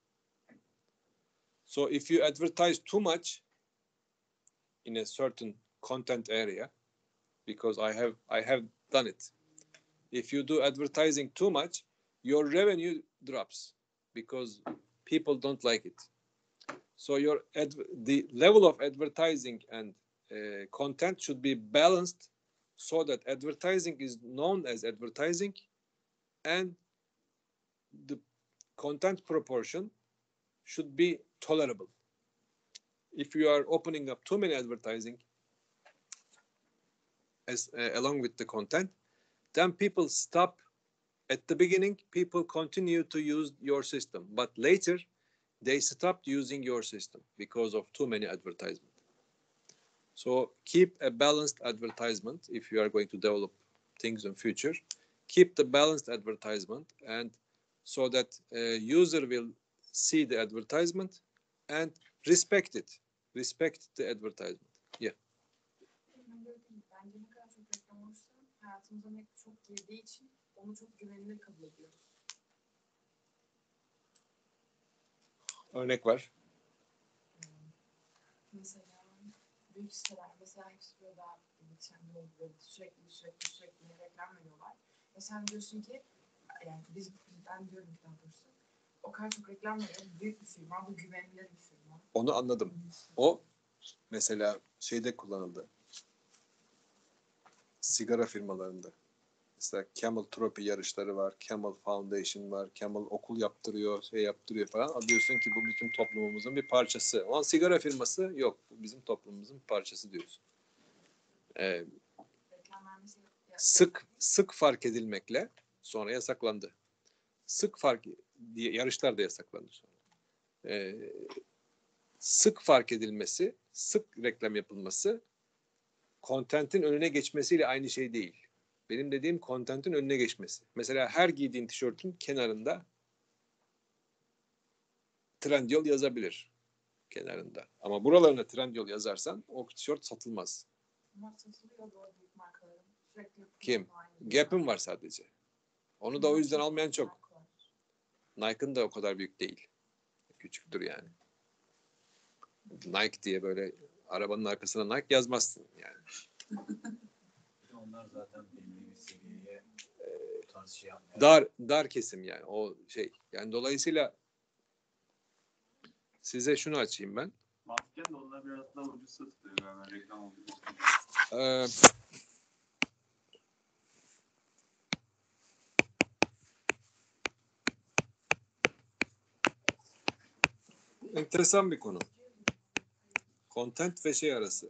So if you advertise too much in a certain content area, because I have done it. If you do advertising too much, your revenue drops because people don't like it. So the level of advertising and content should be balanced so that advertising is known as advertising and the content proportion should be tolerable. If you are opening up too many advertising along with the content, then people stop At the beginning, people continue to use your system, but later they stopped using your system because of too many advertisements. So keep a balanced advertisement if you are going to develop things in future. Keep the balanced advertisement, and so that user will see the advertisement and respect it. Respect the advertisement. Yeah. Bence ne kadar çok reklam olursa hayatımıza ne çok girdiği için onu çok güvenilir kabul ediyoruz. Örnek var. Mesela büyük siteler, mesela hepsi böyle daha iletişimde olduğu böyle sürekli reklam veriyorlar. Ve sen diyorsun ki, yani ben diyorum ki daha doğrusu, o kadar çok reklam veriyor, büyük bir firma, bu güvenilir bir firma. Onu anladım. O mesela şeyde kullanıldı. Sigara firmalarında. Mesela Camel Trophy yarışları var, Camel Foundation var, Camel okul yaptırıyor, şey yaptırıyor falan. Diyorsun ki bu bizim toplumumuzun bir parçası. O an sigara firması yok. Bu bizim toplumumuzun bir parçası diyorsun. Sık fark edilmekle sonra yasaklandı. Yarışlar da yasaklandı sonra. Sık fark edilmesi, sık reklam yapılması, contentin önüne geçmesiyle aynı şey değil. Benim dediğim contentin önüne geçmesi. Mesela her giydiğin tişörtün kenarında Trendyol yazabilir. Kenarında. Ama buralarına Trendyol yazarsan o tişört satılmaz. Kim? Gap'in var sadece. Onu da o yüzden almayan çok. Nike'ın da o kadar büyük değil. Küçüktür yani. Nike diye böyle arabanın arkasına Nike yazmazsın yani. Onlar zaten belli bir seviyeye tarz şey yapmıyor. Dar kesim yani o şey. Yani dolayısıyla size şunu açayım ben. Mantıken de onlar biraz daha ucuz satılıyor yani reklam oluyor. Enteresan bir konu. Content ve şey arası.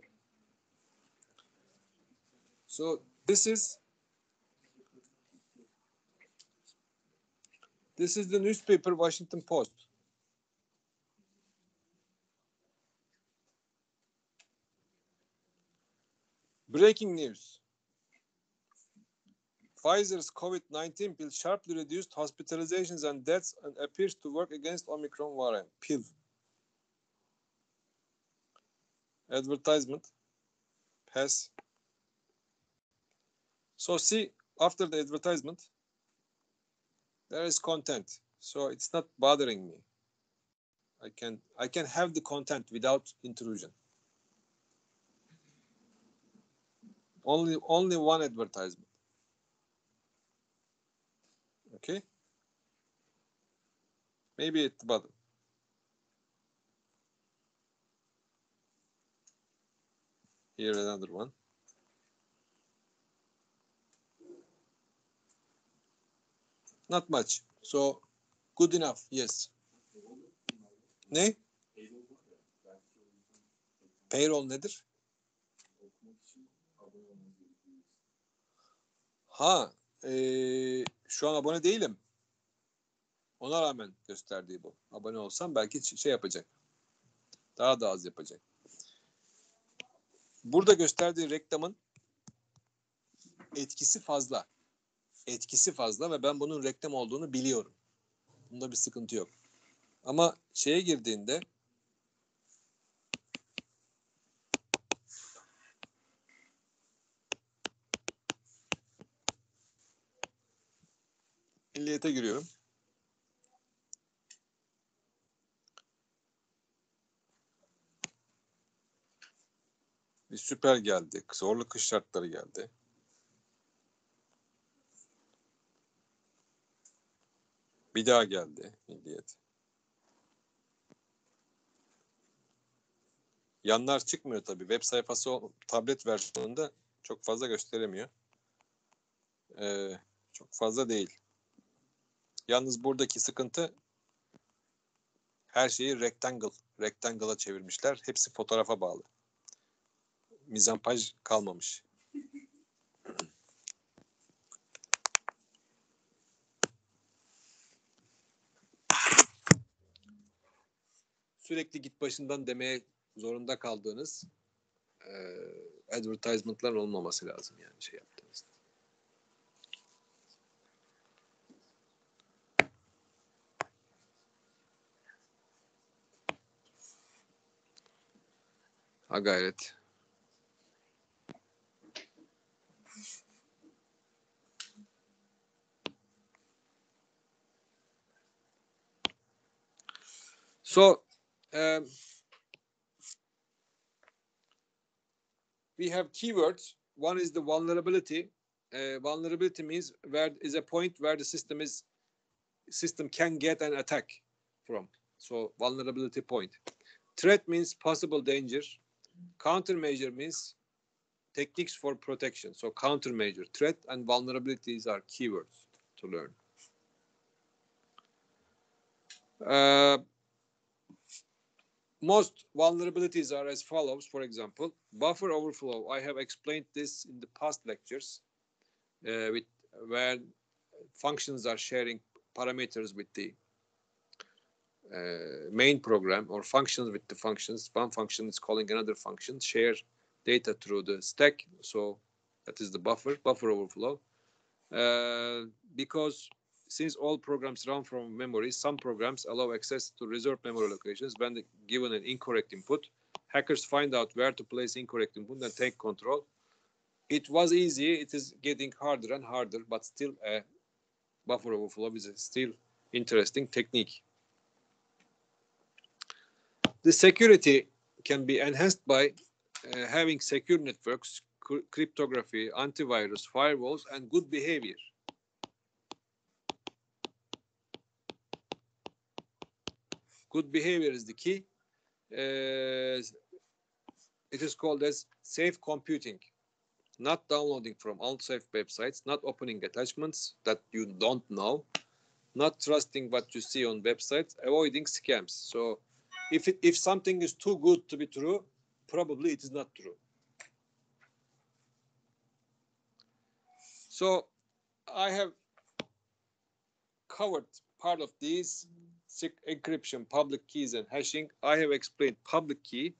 So this is the newspaper Washington Post. Breaking news. Pfizer's COVID-19 pill sharply reduced hospitalizations and deaths and appears to work against Omicron variant. Pill. Advertisement. Pass. So see, after the advertisement, there is content. So it's not bothering me. I can have the content without intrusion. Only one advertisement. Okay? Maybe at the bottom. Here another one. Not much. So good enough. Yes. Ne? Payroll nedir? Şu an abone değilim. Ona rağmen gösterdiği bu. Abone olsam belki şey yapacak. Daha da az yapacak. Burada gösterdiği reklamın etkisi fazla. Etkisi fazla ve ben bunun reklam olduğunu biliyorum. Bunda bir sıkıntı yok. Ama şeye girdiğinde Milliyet'e giriyorum. Bir süper geldi. Zorlu kış şartları geldi. Bir daha geldi Milliyet. Yanlar çıkmıyor tabii. Web sayfası tablet versiyonunda çok fazla gösteremiyor. Çok fazla değil. Yalnız buradaki sıkıntı her şeyi rectangle'a çevirmişler. Hepsi fotoğrafa bağlı. Mizampaj kalmamış. sürekli git başından demeye zorunda kaldığınız advertisement'lar olmaması lazım yani şey yaptığınızda. Ha gayret. So we have keywords. One is the vulnerability. Vulnerability means where is a point where the system can get an attack from. So vulnerability point. Threat means possible danger. Countermeasure means techniques for protection. So countermeasure, threat, and vulnerabilities are keywords to learn. Most vulnerabilities are as follows. For example, buffer overflow. I have explained this in the past lectures, where functions are sharing parameters with the main program, or functions with the functions. One function is calling another function, share data through the stack. So that is the buffer overflow. Because since all programs run from memory, some programs allow access to reserved memory locations when given an incorrect input. Hackers find out where to place incorrect input and take control. It was easy. It is getting harder and harder, but still a buffer overflow is a still interesting technique. The security can be enhanced by having secure networks, cryptography, antivirus, firewalls, and good behavior. Good behavior is the key. It is called as safe computing. Not downloading from unsafe websites, not opening attachments that you don't know, not trusting what you see on websites, avoiding scams. So if something is too good to be true, probably it is not true. So I have covered part of these: encryption, public keys, and hashing. I have explained public key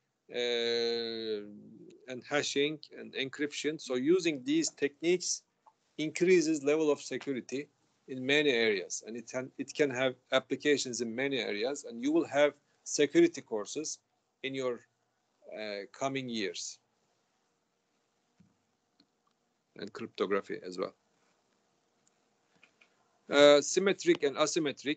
and hashing and encryption. So using these techniques increases level of security in many areas, and it can have applications in many areas, and you will have security courses in your coming years, and cryptography as well. Symmetric and asymmetric,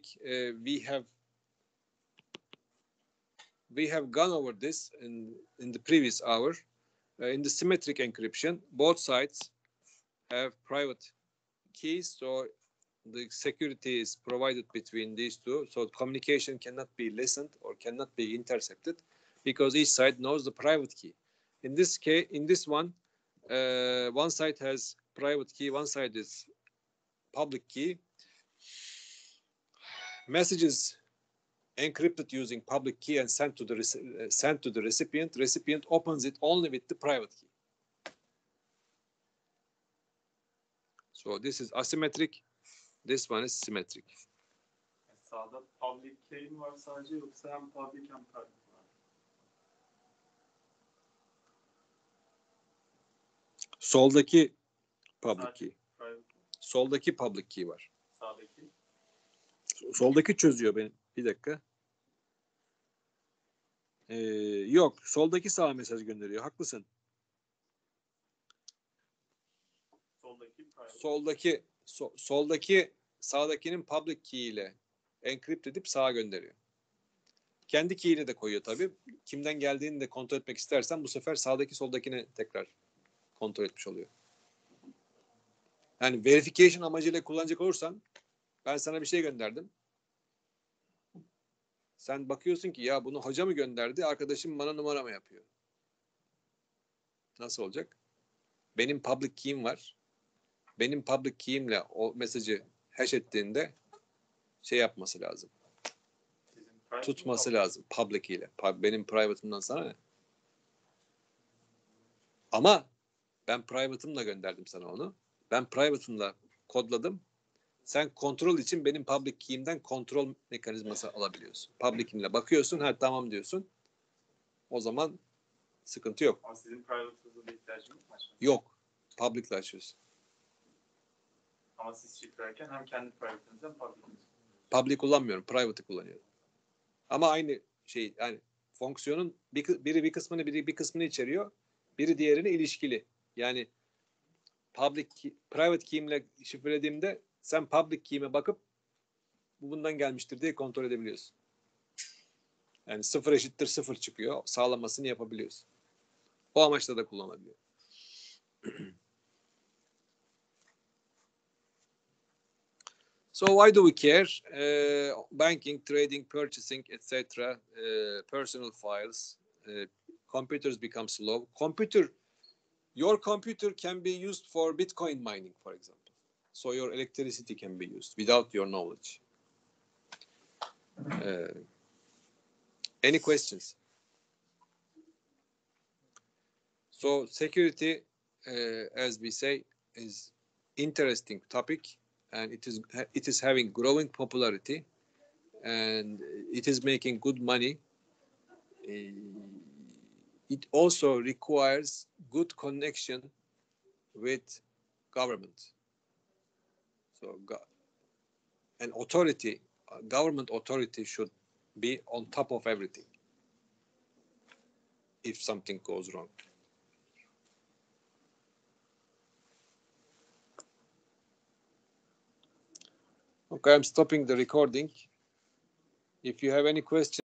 we have gone over this in the previous hour. In the symmetric encryption, both sides have private keys, so the security is provided between these two, so communication cannot be listened or cannot be intercepted because each side knows the private key. In this case, in this one, one side has private key, one side is public key. Messages encrypted using public key and sent to the recipient. Recipient opens it only with the private key. So this is asymmetric. This one is symmetric. Sağda public key mi var sadece, yoksa hem public hem private var? Soldaki public Sadece key. private. Soldaki public key var. Sağdaki. Soldaki çözüyor benim. Bir dakika. Yok. Soldaki sağa mesaj gönderiyor. Haklısın. Soldaki private. Soldaki sağdakinin public key ile encrypt edip sağa gönderiyor. Kendi key'ini de koyuyor tabii. Kimden geldiğini de kontrol etmek istersen bu sefer sağdaki soldakini tekrar kontrol etmiş oluyor. Yani verification amacıyla kullanacak olursan ben sana bir şey gönderdim. Sen bakıyorsun ki ya bunu hoca mı gönderdi, arkadaşım bana numara mı yapıyor? Nasıl olacak? Benim public key'im var. Benim public key'imle o mesajı hash ettiğinde şey yapması lazım. Tutması lazım public ile. Benim private'ımdan sana ne? Ama ben private'ımla gönderdim sana onu. Ben private'ımla kodladım. Sen kontrol için benim public key'imden kontrol mekanizması alabiliyorsun. Public key'imle bakıyorsun, ha tamam diyorsun. O zaman sıkıntı yok. Ama sizin private hızlı bir ihtiyacınız var. Yok. Public'le açıyorsun. Ama siz şifrelerken hem kendi private'ınızı hem public'ınızı. Public kullanmıyorum. Private'ı kullanıyorum. Ama aynı şey, yani fonksiyonun biri bir kısmını, biri bir kısmını içeriyor. Biri diğerine ilişkili. Yani private key'imle şifrelediğimde sen public key'ime bakıp bu bundan gelmiştir diye kontrol edebiliyorsun. Yani 0 eşittir 0 çıkıyor. Sağlamasını yapabiliyorsun. O amaçla da kullanılabiliyor. So why do we care? Banking, trading, purchasing, etc. Personal files. Computers become slow. Your computer can be used for Bitcoin mining, for example. So your electricity can be used without your knowledge. Any questions? So security, as we say, is interesting topic, and it is having growing popularity, and it is making good money. It also requires good connection with government. So an authority, a government authority should be on top of everything if something goes wrong. Okay, I'm stopping the recording. If you have any questions,